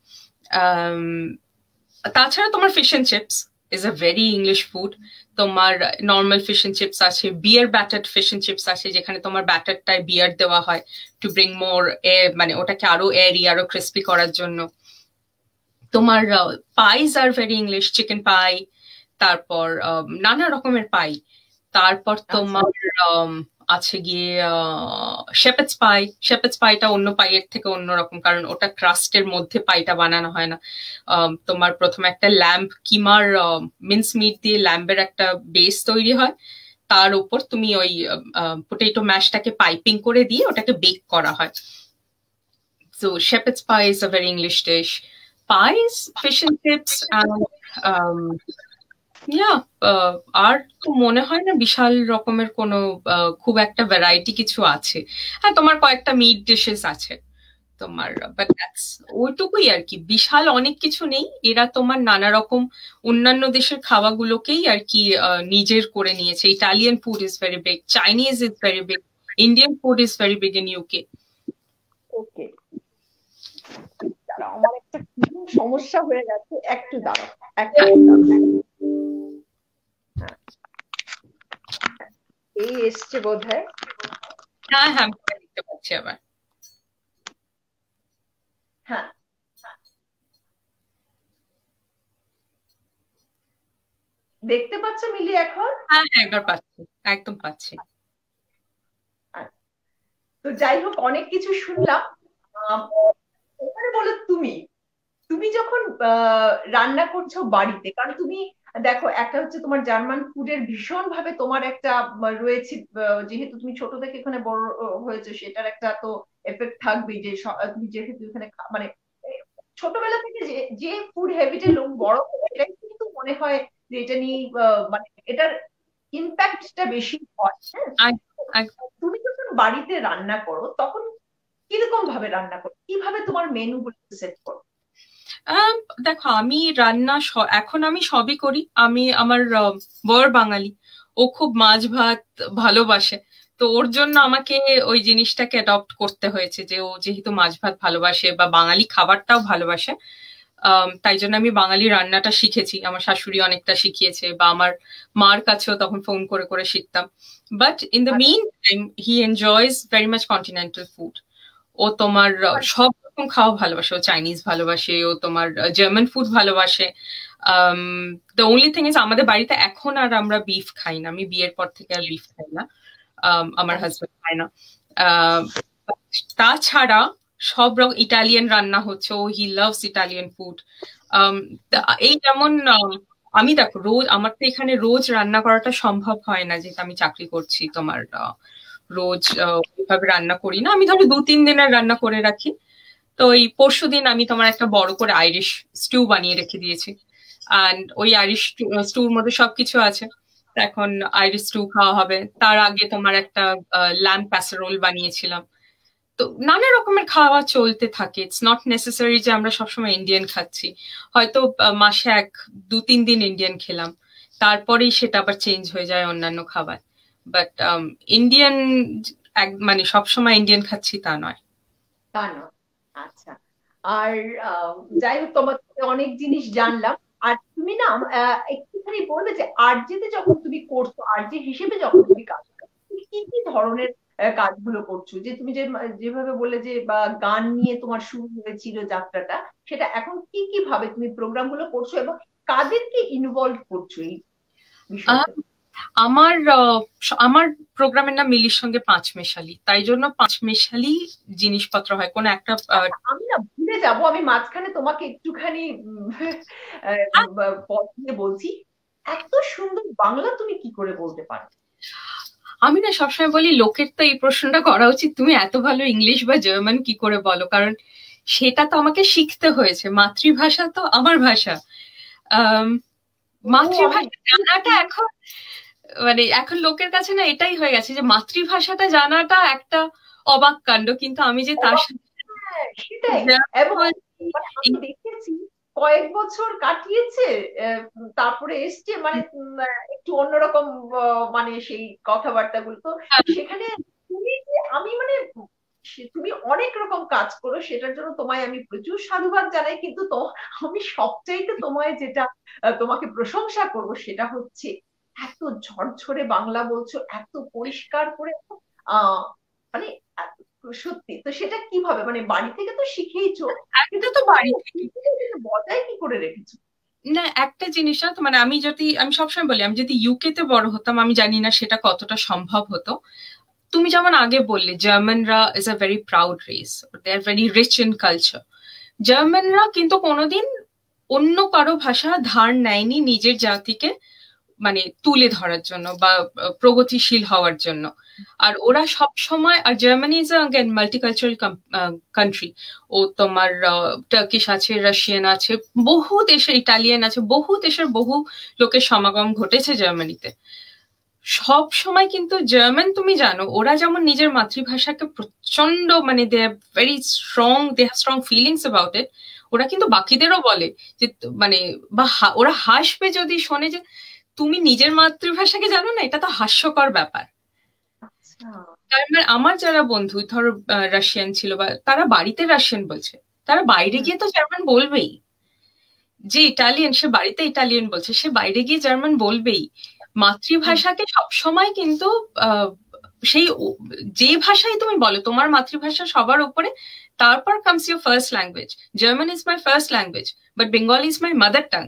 তাছাড়া তোমার fish and chips is a very English food. তোমার নর্মাল ফিশ এন্ড চিপস আছে, beer battered fish and chips আছে, যেখানে তোমার ব্যাটারটায় বিয়ার দেওয়া হয় টু ব্রিং মোর মানে ওটাকে আরো এয়ারি আরো ক্রিস্পি করার জন্য। তোমার pies are very English, chicken pie, তারপর নানা রকমের পাই। তারপর তোমার আছে গিয়ে শেপার্ডস পাই। শেপার্ডস পাইটা অন্য পাইয়ের থেকে অন্যরকম, কারণ ওটা ক্রাস্টের মধ্যে পাইটা বানানো হয় না। তোমার প্রথমে একটা ল্যাম্ব কিমার মিন্স মিট দিয়ে ল্যাম্বের একটা বেস তৈরি হয়, তার উপর তুমি ওই পটেটো ম্যাশটাকে পাইপিং করে দিয়ে ওটাকে বেক করা হয়। So shepherd's pie is a very English dish. Pies, fish and chips, আর তো মনে হয় না বিশাল রকমের কোনো খুব একটা ভ্যারাইটি কিছু আছে। হ্যাঁ তোমার কয়েকটা মিট ডিশেস আছে তোমার, বাট দ্যাটস ওইটুকুই আর কি, বিশাল অনেক কিছু নেই। এরা তোমার নানা রকম অন্যান্য দেশের খাওয়াগুলোকেই আর কি নিজের করে নিয়েছে। Italian food is very big, Chinese is very big, Indian food is very big in UK. Okay, আমার একটা সমস্যা হয়ে গেছে, একটু দাঁড়াও, এই এসছে বোধহয়। হ্যাঁ হ্যাঁ দেখতে পাচ্ছি আবার। হ্যাঁ দেখতে পাচ্ছ মিলি এখন? হ্যাঁ হ্যাঁ একবার পাচ্ছি, একদম পাচ্ছি। তো যাই হোক, অনেক কিছু শুনলাম। এখানে বলো, তুমি তুমি যখন রান্না করছো বাড়িতে, কারণ তুমি দেখো, একটা হচ্ছে তোমার জার্মান ফুডের ভীষণ ভাবে তোমার একটা রয়েছে, যেহেতু তুমি ছোট থেকে এখানে বড় হয়েছে, সেটার একটা তো এফেক্ট থাকবে, যে তুমি যেহেতু এখানে মানে ছোটবেলা থেকে যে ফুড হ্যাবিটে লোক বড় হয়, এটাই কিন্তু মনে হয় যে এটা নিয়ে মানে এটার ইম্প্যাক্টটা বেশি হয়। হ্যাঁ, তুমি যখন বাড়িতে রান্না করো তখন কিরকম ভাবে রান্না করো, কিভাবে তোমার মেনু গুলো সেট করো? দেখো আমি রান্না এখন আমি সবই করি। আমি আমার বর বাঙালি, ও খুব মাছ ভাত ভালোবাসে, তো ওর জন্য আমাকে ওই জিনিসটাকে অ্যাডপ্ট করতে হয়েছে, যে ও যেহেতু মাছ ভাত ভালোবাসে বা বাঙালি খাবারটাও ভালোবাসে, তাই জন্য আমি বাঙালি রান্নাটা শিখেছি। আমার শাশুড়ি অনেকটা শিখিয়েছে, বা আমার মার কাছেও তখন ফোন করে করে শিখতাম। But in the mean time he enjoys very much continental food. ও তোমার সব রকম খাওয়া ভালোবাসে, ও চাইনিজ ভালোবাসে, ও তোমার জার্মান ফুড ভালোবাসে। দ্য অনলি থিং ইজ আমাদের বাড়িতে এখন আর আমরা বিফ খাই না, আমি বিয়ের পর থেকে আর বিফ খাই না, আমার হাজবেন্ড খায় না। তাছাড়া সব রকম ইটালিয়ান রান্না হচ্ছে, ও হি লাভস ইটালিয়ান ফুড। এই যেমন আমি দেখো রোজ, আমার তো এখানে রোজ রান্না করাটা সম্ভব হয় না, যেহেতু আমি চাকরি করছি, তোমার রোজ ওইভাবে রান্না করি না। আমি ধরো 2-3 দিনের রান্না করে রাখি। তো এই পরশুদিন আমি তোমার একটা বড় করে আইরিশ স্টিউ বানিয়ে রেখে দিয়েছি, অ্যান্ড ওই আইরিশ স্টিউর মধ্যে সবকিছু আছে। এখন আইরিশ স্টিউ খাওয়া হবে। তার আগে তোমার একটা ল্যাম্ব ক্যাসারোল বানিয়েছিলাম। তো নানা রকমের খাওয়া চলতে থাকে। ইটস নট নেসেসারি যে আমরা সবসময় ইন্ডিয়ান খাচ্ছি, হয়তো মাসে 2-3 দিন ইন্ডিয়ান খেলাম, তারপরেই সেটা আবার চেঞ্জ হয়ে যায় অন্যান্য খাবার। বাট ইন্ডিয়ান মানে সবসময় ইন্ডিয়ান খাচ্ছি তা নয়। তা নয়, আচ্ছা। আর যাই হোক, তোমার থেকে অনেক জিনিস জানলাম। আর তুমি না একটুখানি বলবে যে আরজেতে যখন তুমি করছো, আরজে হিসেবে যখন তুমি কাজ করছো, তুমি কি কি ধরনের কাজগুলো করছো, যে তুমি যেভাবে বললে যে বা গান নিয়ে তোমার শুরু হয়েছিল যাত্রাটা, সেটা এখন কি কি ভাবে তুমি প্রোগ্রামগুলো করছো এবং কাদেরকে ইনভলভ করছো এই বিষয়টা? আমার আমার প্রোগ্রামের নাম মিলির সঙ্গে পাঁচমেশালি, তাই জন্য পাঁচমেশালি জিনিসপত্র হয় কোন একটা। আমি না ভুলে যাব, আমি মাঝখানে তোমাকে একটুখানি পথ দিয়ে বলছি, এত সুন্দর বাংলা তুমি কি করে বলতে পারো? আমি না সবসময় বলি লোকের তো এই প্রশ্নটা করা উচিত, তুমি এত ভালো ইংলিশ বা জার্মান কি করে বলো, কারণ সেটা তো আমাকে শিখতে হয়েছে, মাতৃভাষা তো আমার ভাষা। মাতৃভাষা জানাটা এখন মানে এখন লোকের কাছে না এটাই হয়ে গেছে যে মাতৃভাষাটা জানাটা একটা অবাক কাণ্ড, কিন্তু আমি যে তার সাথে সেটাই। এবং আমি দেখেছি কয়েক বছর কাটিয়েছে, তারপরে এসছে মানে একটু অন্যরকম মানে সেই কথাবার্তাগুলো তো সেখানে। তুমি আমি মানে তুমি অনেক রকম কাজ করো, সেটার জন্য তোমায় আমি প্রচুর সাধুবাদ জানাই, কিন্তু তো আমি সবচাইতে তোমায় যেটা তোমাকে প্রশংসা করব সেটা হচ্ছে এত ঝরঝরে বাংলা বলছো, এত পরিষ্কার করে। আহ মানে সত্যি তো সেটা কিভাবে, মানে বাড়ি থেকে তো শিখেইছো, কিন্তু একটা তো বাড়ি থেকে বজায় কি করে রেখেছো? না, একটা জিনিস না তো, মানে আমি সবসময় বলি আমি যদি ইউকে তে বড় হতাম আমি জানি না সেটা কতটা সম্ভব হতো। তুমি যেমন আগে বললে জার্মানরা is a very proud race, they are very rich in culture. জার্মানরা কিন্তু কোনোদিন অন্য কারো ভাষা ধার নেয়নি নিজের জাতিকে মানে তুলে ধরার জন্য বা প্রগতিশীল হওয়ার জন্য। আর ওরা সব সময়, আর Germany is again multicultural country. ও তোমার টার্কিশ আছে, রাশিয়ান আছে, বহু দেশের, ইটালিয়ান আছে, বহু দেশের বহু লোকের সমাগম ঘটেছে জার্মানিতে। সব সময় কিন্তু জার্মান, তুমি জানো ওরা যেমন নিজের মাতৃভাষাকে প্রচন্ড মানে they are very strong, they have strong feelings about it. ওরা কিন্তু বাকিদেরও বলে যে মানে বা ওরা হাসবে যদি শোনে যে তুমি নিজের মাতৃভাষাকে জানো না, এটা তো হাস্যকর ব্যাপার। আচ্ছা। তার মানে আমার যারা বন্ধু ধরো রাশিয়ান ছিল বা তারা বাড়িতে রাশিয়ান বলছে, তারা বাইরে গিয়ে তো জার্মান বলবেই। যে ইটালিয়ান সে বাড়িতে ইটালিয়ান বলছে, সে বাইরে গিয়ে জার্মান বলবেই। মাতৃভাষাকে সবসময় কিন্তু সেই যে ভাষাই তুমি বলো তোমার মাতৃভাষা সবার উপরে, তারপর comes your first language. German is my first language, but Bengali is my mother tongue.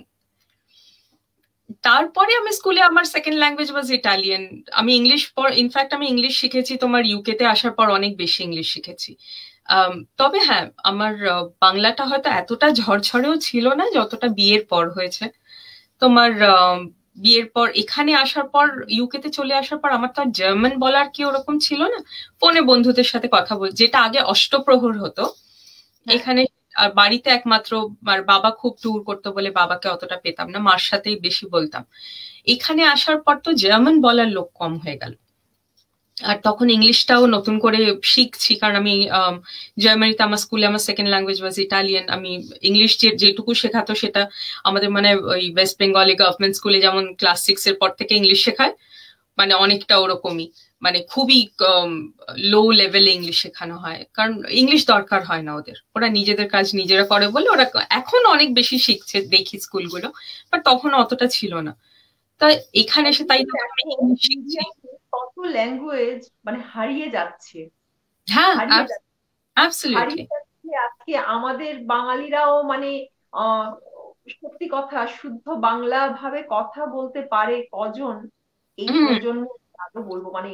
তারপরে আমি স্কুলে আমার সেকেন্ড ল্যাঙ্গুয়েজ ওয়াজ ইটালিয়ান। আমি ইংলিশ পর ইনফ্যাক্ট আমি ইংলিশ শিখেছি তোমার ইউকে তে আসার পর, অনেক বেশি ইংলিশ শিখেছি। তবে হ্যাঁ, আমার বাংলাটা হয়তো এতটা ঝরঝরেও ছিল না যতটা বিয়ের পর হয়েছে। তোমার বিয়ের পর এখানে আসার পর, ইউকে তে চলে আসার পর আমার তো আর জার্মান বলার কি ওরকম ছিল না। ফোনে বন্ধুদের সাথে কথা বল, যেটা আগে অষ্টপ্রহর হতো এখানে, আর বাড়িতে একমাত্র বাবা খুব ট্যুর করতো বলে বাবাকে অতটা পেতাম না, মার সাথেই বেশি বলতাম। এখানে আসার পর তো জার্মান বলার লোক কম হয়ে গেল, আর তখন ইংলিশটাও নতুন করে শিখছি, কারণ আমি জার্মানিতে আমার স্কুলে আমার সেকেন্ড ল্যাঙ্গুয়েজ ওয়াজ ইটালিয়ান। আমি ইংলিশ যেটুকু শেখাতো সেটা আমাদের মানে ওই ওয়েস্ট বেঙ্গলি গভর্নমেন্ট স্কুলে যেমন ক্লাস 6 এর পর থেকে ইংলিশ শেখায়, মানে অনেকটা ওরকমই, মানে খুবই লো লেভেলে ইংলিশ শেখানো হয়, কারণ ইংলিশ দরকার হয় না ওদের, ওরা নিজেদের কাজ নিজেরা করে বলে ওরা এখন অনেক বেশি শিখছে দেখি স্কুলগুলো, বাট তখন অতটা ছিল না। তাই এখানে এসে তাই আমি ইংলিশ শিখছি। কত ল্যাঙ্গুয়েজ মানে হারিয়ে যাচ্ছে, হ্যাঁ, হারিয়ে যাচ্ছে, অ্যাবসলিউটলি। হারিয়ে যাচ্ছে। আজকে আমাদের বাঙালিরাও মানে আহ সত্যি কথা শুদ্ধ বাংলা ভাবে কথা বলতে পারে কজন এই প্রজন্ম, আরো বলবো মানে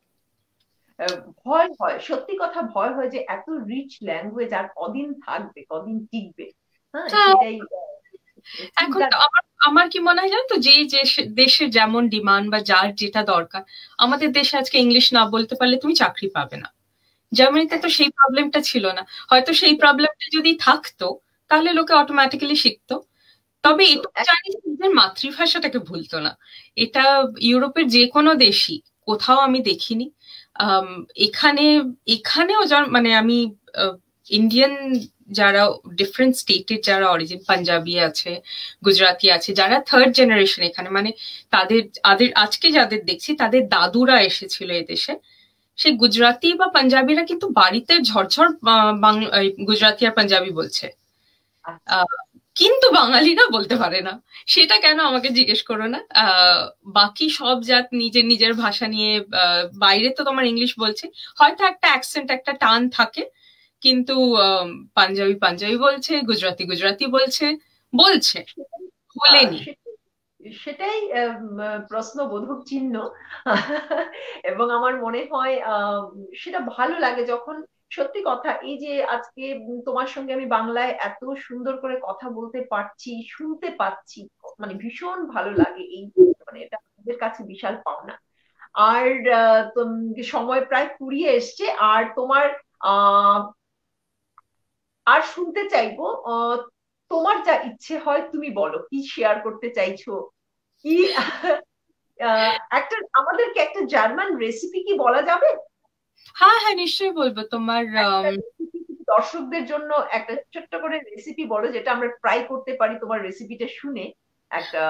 ভয় হয়, সত্যি কথা ভয় হয় যে এত রিচ ল্যাঙ্গুয়েজ আর কদিন থাকবে, কদিন টিকবে। হ্যাঁ সেটাই এখন চিন্তা। তো আমার আমার কি মনে হয় জানো তো, যে দেশের যেমন ডিমান্ড বা যার যেটা দরকার, আমাদের দেশে আজকে ইংলিশ না বলতে পারলে তুমি চাকরি পাবে না। জার্মানিতে তো সেই প্রবলেমটা ছিল না, হয়তো সেই প্রবলেমটা যদি থাকতো তাহলে লোকে অটোমেটিক্যালি শিখতো। তবে এটুকু জানি যে নিজের মাতৃভাষাটাকে ভুলতো না। এটা ইউরোপের যে কোনো দেশই কোথাও আমি দেখিনি। এখানে এখানেও মানে আমি ইন্ডিয়ান যারা ডিফারেন্ট স্টেটের যারা অরিজিন, পাঞ্জাবি আছে, গুজরাটি আছে, যারা থার্ড জেনারেশন এখানে, মানে তাদের আজকে যাদের দেখছি তাদের দাদুরা এসেছিল এদেশে, সেই গুজরাটি বা পাঞ্জাবিরা কিন্তু বাড়িতে ঝরঝর বাংলা গুজরাটি আর পাঞ্জাবি বলছে। কিন্তু বাঙালিরা বলতে পারে না। সেটা কেন আমাকে জিজ্ঞেস করো না। বাকি সব জাত নিজের নিজের ভাষা নিয়ে, বাইরে তো তোমার ইংলিশ বলছে, হয়তো একটা অ্যাকসেন্ট, একটা টান থাকে, কিন্তু পাঞ্জাবি পাঞ্জাবি বলছে, গুজরাটি গুজরাটি বলছে, বলছে, বলেনি। সেটাই প্রশ্নবোধক চিহ্ন। এবং আমার মনে হয় সেটা ভালো লাগে যখন, সত্যি কথা, এই যে আজকে তোমার সঙ্গে আমি বাংলায় এত সুন্দর করে কথা বলতে পারছি, শুনতে পাচ্ছি, মানে ভীষণ ভালো লাগে। এই মানে এটা আমাদের কাছে বিশাল পাওনা। আর সময় প্রায় ফুরিয়ে এসছে। আর তোমার আহ আর শুনতে চাইবো, তোমার যা ইচ্ছে হয় তুমি বলো, কি শেয়ার করতে চাইছো, কি একটা আমাদেরকে একটা জার্মান রেসিপি কি বলা যাবে? হ্যাঁ হ্যাঁ, নিশ্চয়ই বলবো। তোমার একটা recipe দর্শকদের জন্য একটা ছোট্ট করে রেসিপি বলো, যেটা আমরা ট্রাই করতে পারি তোমার রেসিপিটা শুনে। একটা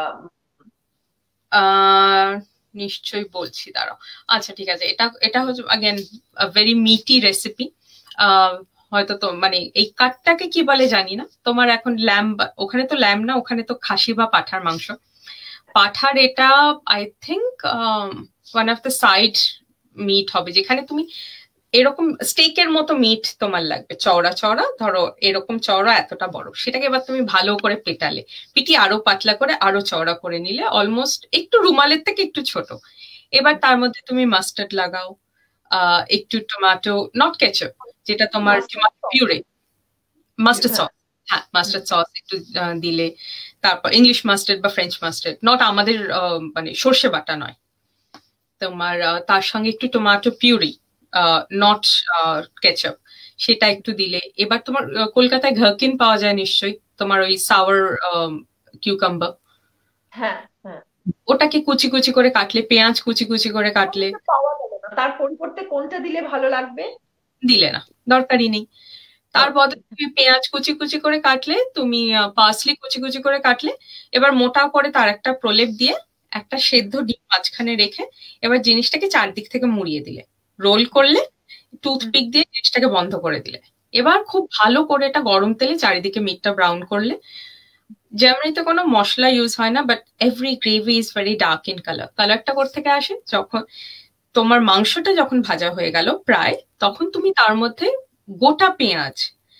আহ নিশ্চয়ই বলছি, দাঁড়াও। আচ্ছা ঠিক আছে, এটা এটা হচ্ছে अगेन ভেরি মিটি রেসিপি। হয়তো তো মানে এই কাটটাকে কি বলে জানি না। তোমার এখন ল্যাম্ব, ওখানে তো ল্যাম্ব না, ওখানে তো খাসি বা পাঠার মাংস। পাঠার এটা I think one of the side meat হবে, যেখানে তুমি এরকম স্টেকের মতো মিট তোমার লাগবে, চওড়া চওড়া, ধরো এরকম চওড়া, এতটা বড়। সেটাকে এবার তুমি ভালো করে পেটালে, পিটি আরো পাতলা করে আরো চওড়া করে নিলে, অলমোস্ট একটু রুমালের থেকে একটু ছোট। এবার তার মধ্যে তুমি মাস্টার্ড লাগাও, একটু টমেটো, নট কেচাপ, যেটা তোমার টমেটো পিউরে, মাস্টার্ড সস। হ্যাঁ, মাস্টার্ড সস একটু দিলে, তারপর ইংলিশ মাস্টার্ড বা ফ্রেঞ্চ মাস্টার্ড, নট আমাদের মানে সর্ষে বাটা নয়। তোমার তার সঙ্গে একটু টমেটো পিউরি, নট কেচাপ, সেটা একটু দিলে। এবার তোমার কলকাতায় ঘাকিন পাওয়া যায় নিশ্চয়ই, তোমার ওই সাওয়ার কিউকাম্বার, হ্যাঁ হ্যাঁ, ওটাকে কুচি কুচি করে কাটলে, পেঁয়াজ কুচি কুচি করে কাটলে। পাওয়া গেল না, তার পরিবর্তে কোনটা দিলে ভালো লাগবে? দিলে না, দরকারই নেই। তার বদলে তুমি পেঁয়াজ কুচি কুচি করে কাটলে, তুমি পার্সলি কুচি কুচি করে কাটলে, এবার মোটা করে তার একটা প্রলেপ দিয়ে একটা সেদ্ধ ডিম মাঝখানে রেখে, এবার জিনিসটাকে চারদিক থেকে মুড়িয়ে দিলে, রোল করলে, টুথপিক দিয়ে জিনিসটাকে বন্ধ করে দিলে, এবার খুব ভালো করে এটা গরম তেলে চারিদিকে মিটটা ব্রাউন করলে। জার্মানিতে কোনো মশলা ইউজ হয় না, but every gravy is very dark in colour. কালারটা কোথা থেকে আসে? যখন তোমার মাংসটা যখন ভাজা হয়ে গেল প্রায়, তখন তুমি তার মধ্যে গোটা পেঁয়াজ,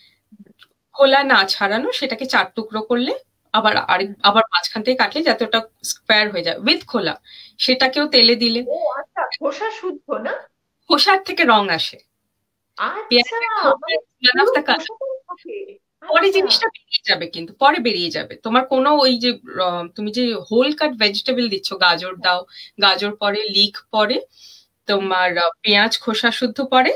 খোলা না ছাড়ানো, সেটাকে 4 টুকরো করলে, আবার আবার মাঝখান থেকে কাটলে যাতে ওটা স্কোয়ার হয়ে যায়, উইথ খোলা, সেটাকেও তেলে দিলে। ও আচ্ছা, খোসা শুদ্ধ না? খোসার থেকে রং আসে, আচ্ছা, পেঁয়াজের খোসা is one of the color। খোসাটাই থাকে। পরে আচ্ছা, জিনিসটা বেরিয়ে যাবে, কিন্তু পরে বেরিয়ে যাবে। তোমার কোনো ওই যে তুমি যে হোল কাট ভেজিটেবল দিচ্ছ, গাজর দাও, গাজর পরে, লিক পরে, তোমার পেঁয়াজ খোসা শুদ্ধ পরে,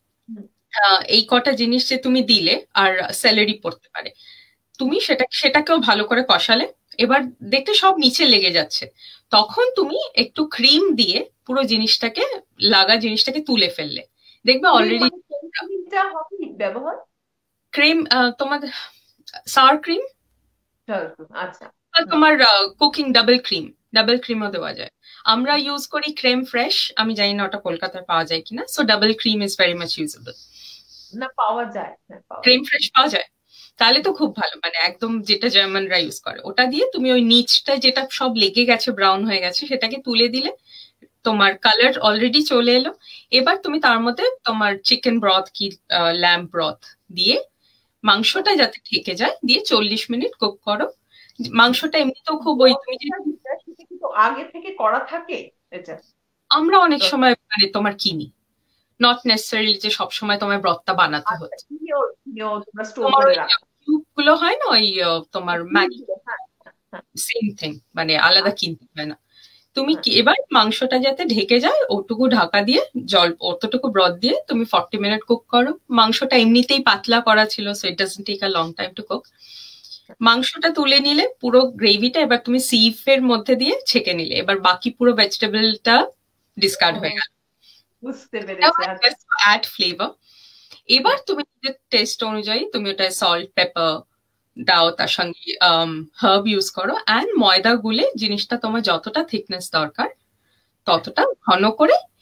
এই কটা জিনিস যে তুমি দিলে, আর স্যালারি পড়তে পারে, তুমি সেটাকেও ভালো করে কষালে। এবার দেখতে সব নিচে লেগে যাচ্ছে, তখন তুমি একটু ক্রিম দিয়ে পুরো জিনিসটাকে, লাগা জিনিসটাকে তুলে ফেললে, দেখবে অলরেডি। ক্রিমটা হবে ব্যবহার? ক্রিম, তোমার সাওয়ার ক্রিম, আচ্ছা, তোমার কুকিং ডাবল ক্রিমও দেওয়া যায়। আমরা ইউজ করি ক্রেম ফ্রেশ, আমি জানি না ওটা কলকাতায় পাওয়া যায় কিনা। So double cream is very much usable. না, পাওয়া যায়, ক্রিম ফ্রেশ পাওয়া যায়, তাহলে তো খুব ভালো, মানে একদম যেটা জার্মানরা ইউজ করে ওটা দিয়ে তুমি ওই নিচটা যেটা সব লেগে গেছে, ব্রাউন হয়ে গেছে, সেটাকে তুলে দিলে, তোমার কালার অলরেডি চলে এলো। এবার তুমি তার মধ্যে তোমার চিকেন ব্রথ কি ল্যাম্ব ব্রথ দিয়ে মাংসটা যাতে ঠেকে যায় দিয়ে 40 মিনিট কুক করো। মাংসটা এমনিতেও খুব ওই, তুমি যে আগে থেকে করা থাকে এটা, আমরা অনেক সময় মানে তোমার কিনি, নট নেসেসারিলি যে সবসময় তোমার ব্রথটা বানাতে হচ্ছে। তোমার ওই কিউব গুলো হয় না, ওই তোমার ম্যাগি, সেম থিং, মানে আলাদা কিনতে হয় না। তুমি কি এবার মাংসটা যাতে ঢেকে যায়, ওটুকু ঢাকা দিয়ে জল, অতটুকু ব্রথ দিয়ে তুমি 40 মিনিট কুক করো। মাংসটা এমনিতেই পাতলা করা ছিল, so it doesn't take a long time to cook. মাংসটা তুলে নিলে, পুরো গ্রেভিটা এবার তুমি সিফের মধ্যে দিয়ে ছেঁকে নিলে, এবার বাকি পুরো ভেজিটেবলটা ডিসকার্ড হয়ে গেল। বুঝতে পেরেছি। Add flavour. এবার তুমি নিজের টেস্ট অনুযায়ী তুমি ওটা সল্ট পেপার দাও, তার সঙ্গে হার্ব ইউজ করো, অ্যান্ড ময়দা গুলে জিনিসটা তোমার যতটা থিকনেস দরকার ততটা ঘন করে,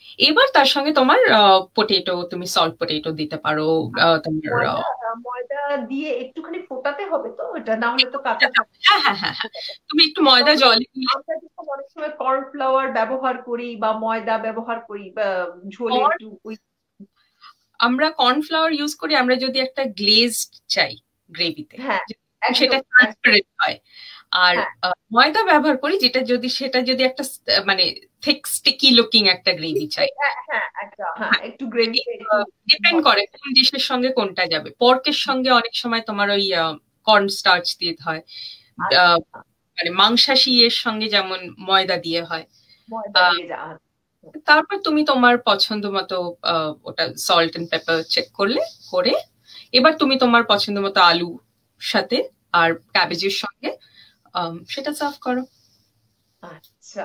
এবার তার সঙ্গে তোমার পটেটো, তুমি সল্ট পটেটো দিতে পারো। তোমার ময়দা দিয়ে একটুখানি ফোটাতে হবে তো, এটা না হলে তো কাঁচা থাকবে। হ্যাঁ হ্যাঁ হ্যাঁ হ্যাঁ, তুমি একটু ময়দা জলে গুলে। আমরা যখন অনেক সময় কর্নফ্লাওয়ার ব্যবহার করি বা ময়দা ব্যবহার করি বা ঝোলে একটু আমরা কর্নফ্লাওয়ার ইউজ করি আমরা যদি একটা গ্লেজড চাই গ্রেভিতে, হ্যাঁ সেটা ট্রান্সপারেন্ট হয়। আর ময়দা ব্যবহার করি যেটা যদি সেটা যদি একটা মানে থিক স্টিকি লুকিং একটা গ্রেভি চাই। একটু গ্রেভি ডিপেন্ড করে কোন ডিশের সঙ্গে কোনটা যাবে। পর্কের সঙ্গে অনেক সময় তোমার ওই কর্ন স্টার্চ দিয়ে হয়, মানে মাংসাশী এর সঙ্গে যেমন ময়দা দিয়ে হয়। তারপর তুমি তোমার পছন্দ মতো ওটা সল্ট এন্ড পেপার চেক করে এবার তুমি তোমার পছন্দ মতো আলু সাথে আর ক্যাবেজের সঙ্গে সেটা সার্ভ করো। আচ্ছা,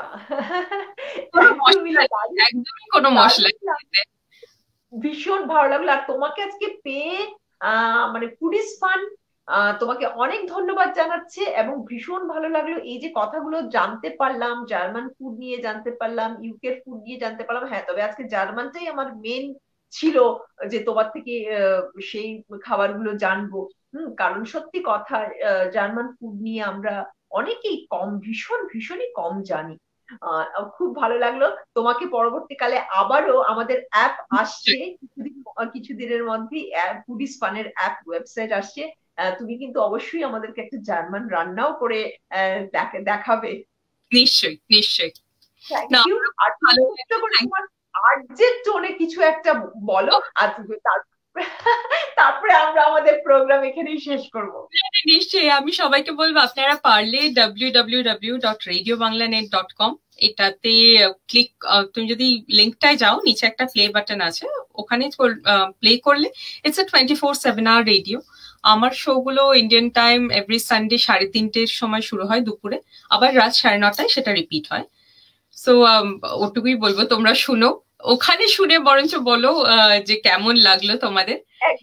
একদমই কোনো মশলা। ভীষণ ভালো লাগলো। আর তোমাকে আজকে পেয়ে মানে ফুডিজ ফান তোমাকে অনেক ধন্যবাদ জানাচ্ছে, এবং ভীষণ ভালো লাগলো এই যে কথাগুলো জানতে পারলাম, জার্মান ফুড নিয়ে জানতে পারলাম, ইউকের ফুড নিয়ে জানতে পারলাম। হ্যাঁ, তবে আজকে জার্মানটাই আমার মেন ছিল যে তোমার থেকে সেই খাবারগুলো জানবো। কারণ সত্যি কথা, জার্মান ফুড নিয়ে আমরা অনেকেই ভীষণই কম জানি। খুব ভালো লাগলো। তোমাকে পরবর্তীকালে আবারও আমাদের অ্যাপ আসছে কিছুদিনের মধ্যেই, ফুডিজ ফানের অ্যাপ ওয়েবসাইট আসছে। তুমি কিন্তু অবশ্যই আমাদেরকে একটা জার্মান রান্নাও করে দেখাবে। নিশ্চয়ই নিশ্চয়ই। আর তোমার আর্জেন্ট টোনে কিছু একটা বলো, আর তারপরে আমরা আমাদের প্রোগ্রাম এখানেই শেষ করবো। নিশ্চয়ই, আমি সবাইকে বলবো আপনারা পারলে www.radiobanglanet.com এটাতে ক্লিক, তুমি যদি লিঙ্কটায় যাও নিচে একটা প্লে বাটন আছে, ওখানে প্লে করলে ইটস এ 24/7 আওয়ার রেডিও। আমার শো গুলো ইন্ডিয়ান টাইম এভরি সানডে 3:30-র সময় শুরু হয় দুপুরে, আবার রাত 9:30টায় সেটা রিপিট হয়। সো ওটুকুই বলবো, তোমরা শুনো, ওখানে শুনে বরঞ্চ বলো যে কেমন লাগলো তোমাদের।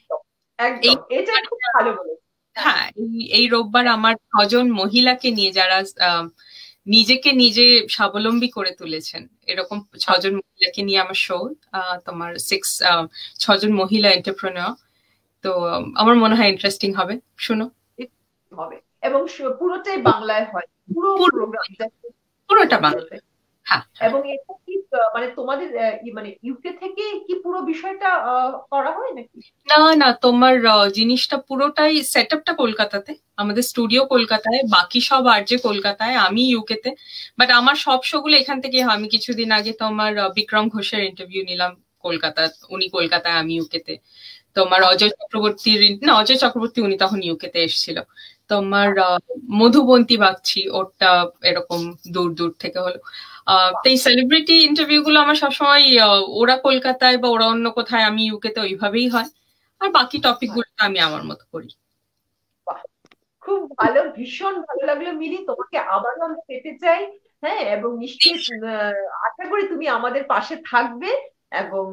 হ্যাঁ, এই রোববার আমার 6জন মহিলাকে নিয়ে যারা নিজেকে নিজে স্বাবলম্বী করে তুলেছেন, এরকম 6জন মহিলাকে নিয়ে আমার শো, তোমার 6জন মহিলা এন্টারপ্রেনার। তো আমার মনে হয় ইন্টারেস্টিং হবে, শুনো। হবে, এবং পুরোটাই বাংলায় হয়, পুরোটা বাংলায়। হ্যাঁ, এবং এটা কি মানে তোমাদের মানে ইউকে থেকে কি পুরো বিষয়টা করা হয় নাকি? না না, তোমার জিনিসটা পুরোটাই সেটআপটা কলকাতাতে, আমাদের স্টুডিও কলকাতায়, বাকি সব আরজে কলকাতায়, আমি ইউকেতে। বাট আমার সব শোগুলো এখান থেকে হয়। আমি কিছুদিন আগে তোমার বিক্রম ঘোষের ইন্টারভিউ নিলাম কলকাতা, উনি কলকাতায়, আমি ইউকেতে। তোমার অজয় চক্রবর্তী উনি তখন ইউকেতে এসেছিল। তোমার মধুবন্তী বাগচি, ওটা এরকম দূর দূর থেকে হলো। তো এই সেলিব্রিটি ইন্টারভিউ গুলো আমার সবসময় ওরা কলকাতায় বা ওরা অন্য কোথায়, আমি ইউকেতে, ওইভাবেই হয়। আর বাকি টপিক গুলো আমি আমার মতো করি। খুব ভালো, ভীষণ ভালো লাগলো মিলি, তোমাকে আবারও আমরা পেতে চাই। হ্যাঁ, এবং নিশ্চয়ই আশা করি তুমি আমাদের পাশে থাকবে, এবং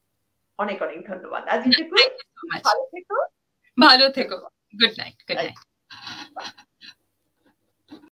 অনেক অনেক ধন্যবাদ। আজ ভালো থেকো। ভালো থেকো। Good night.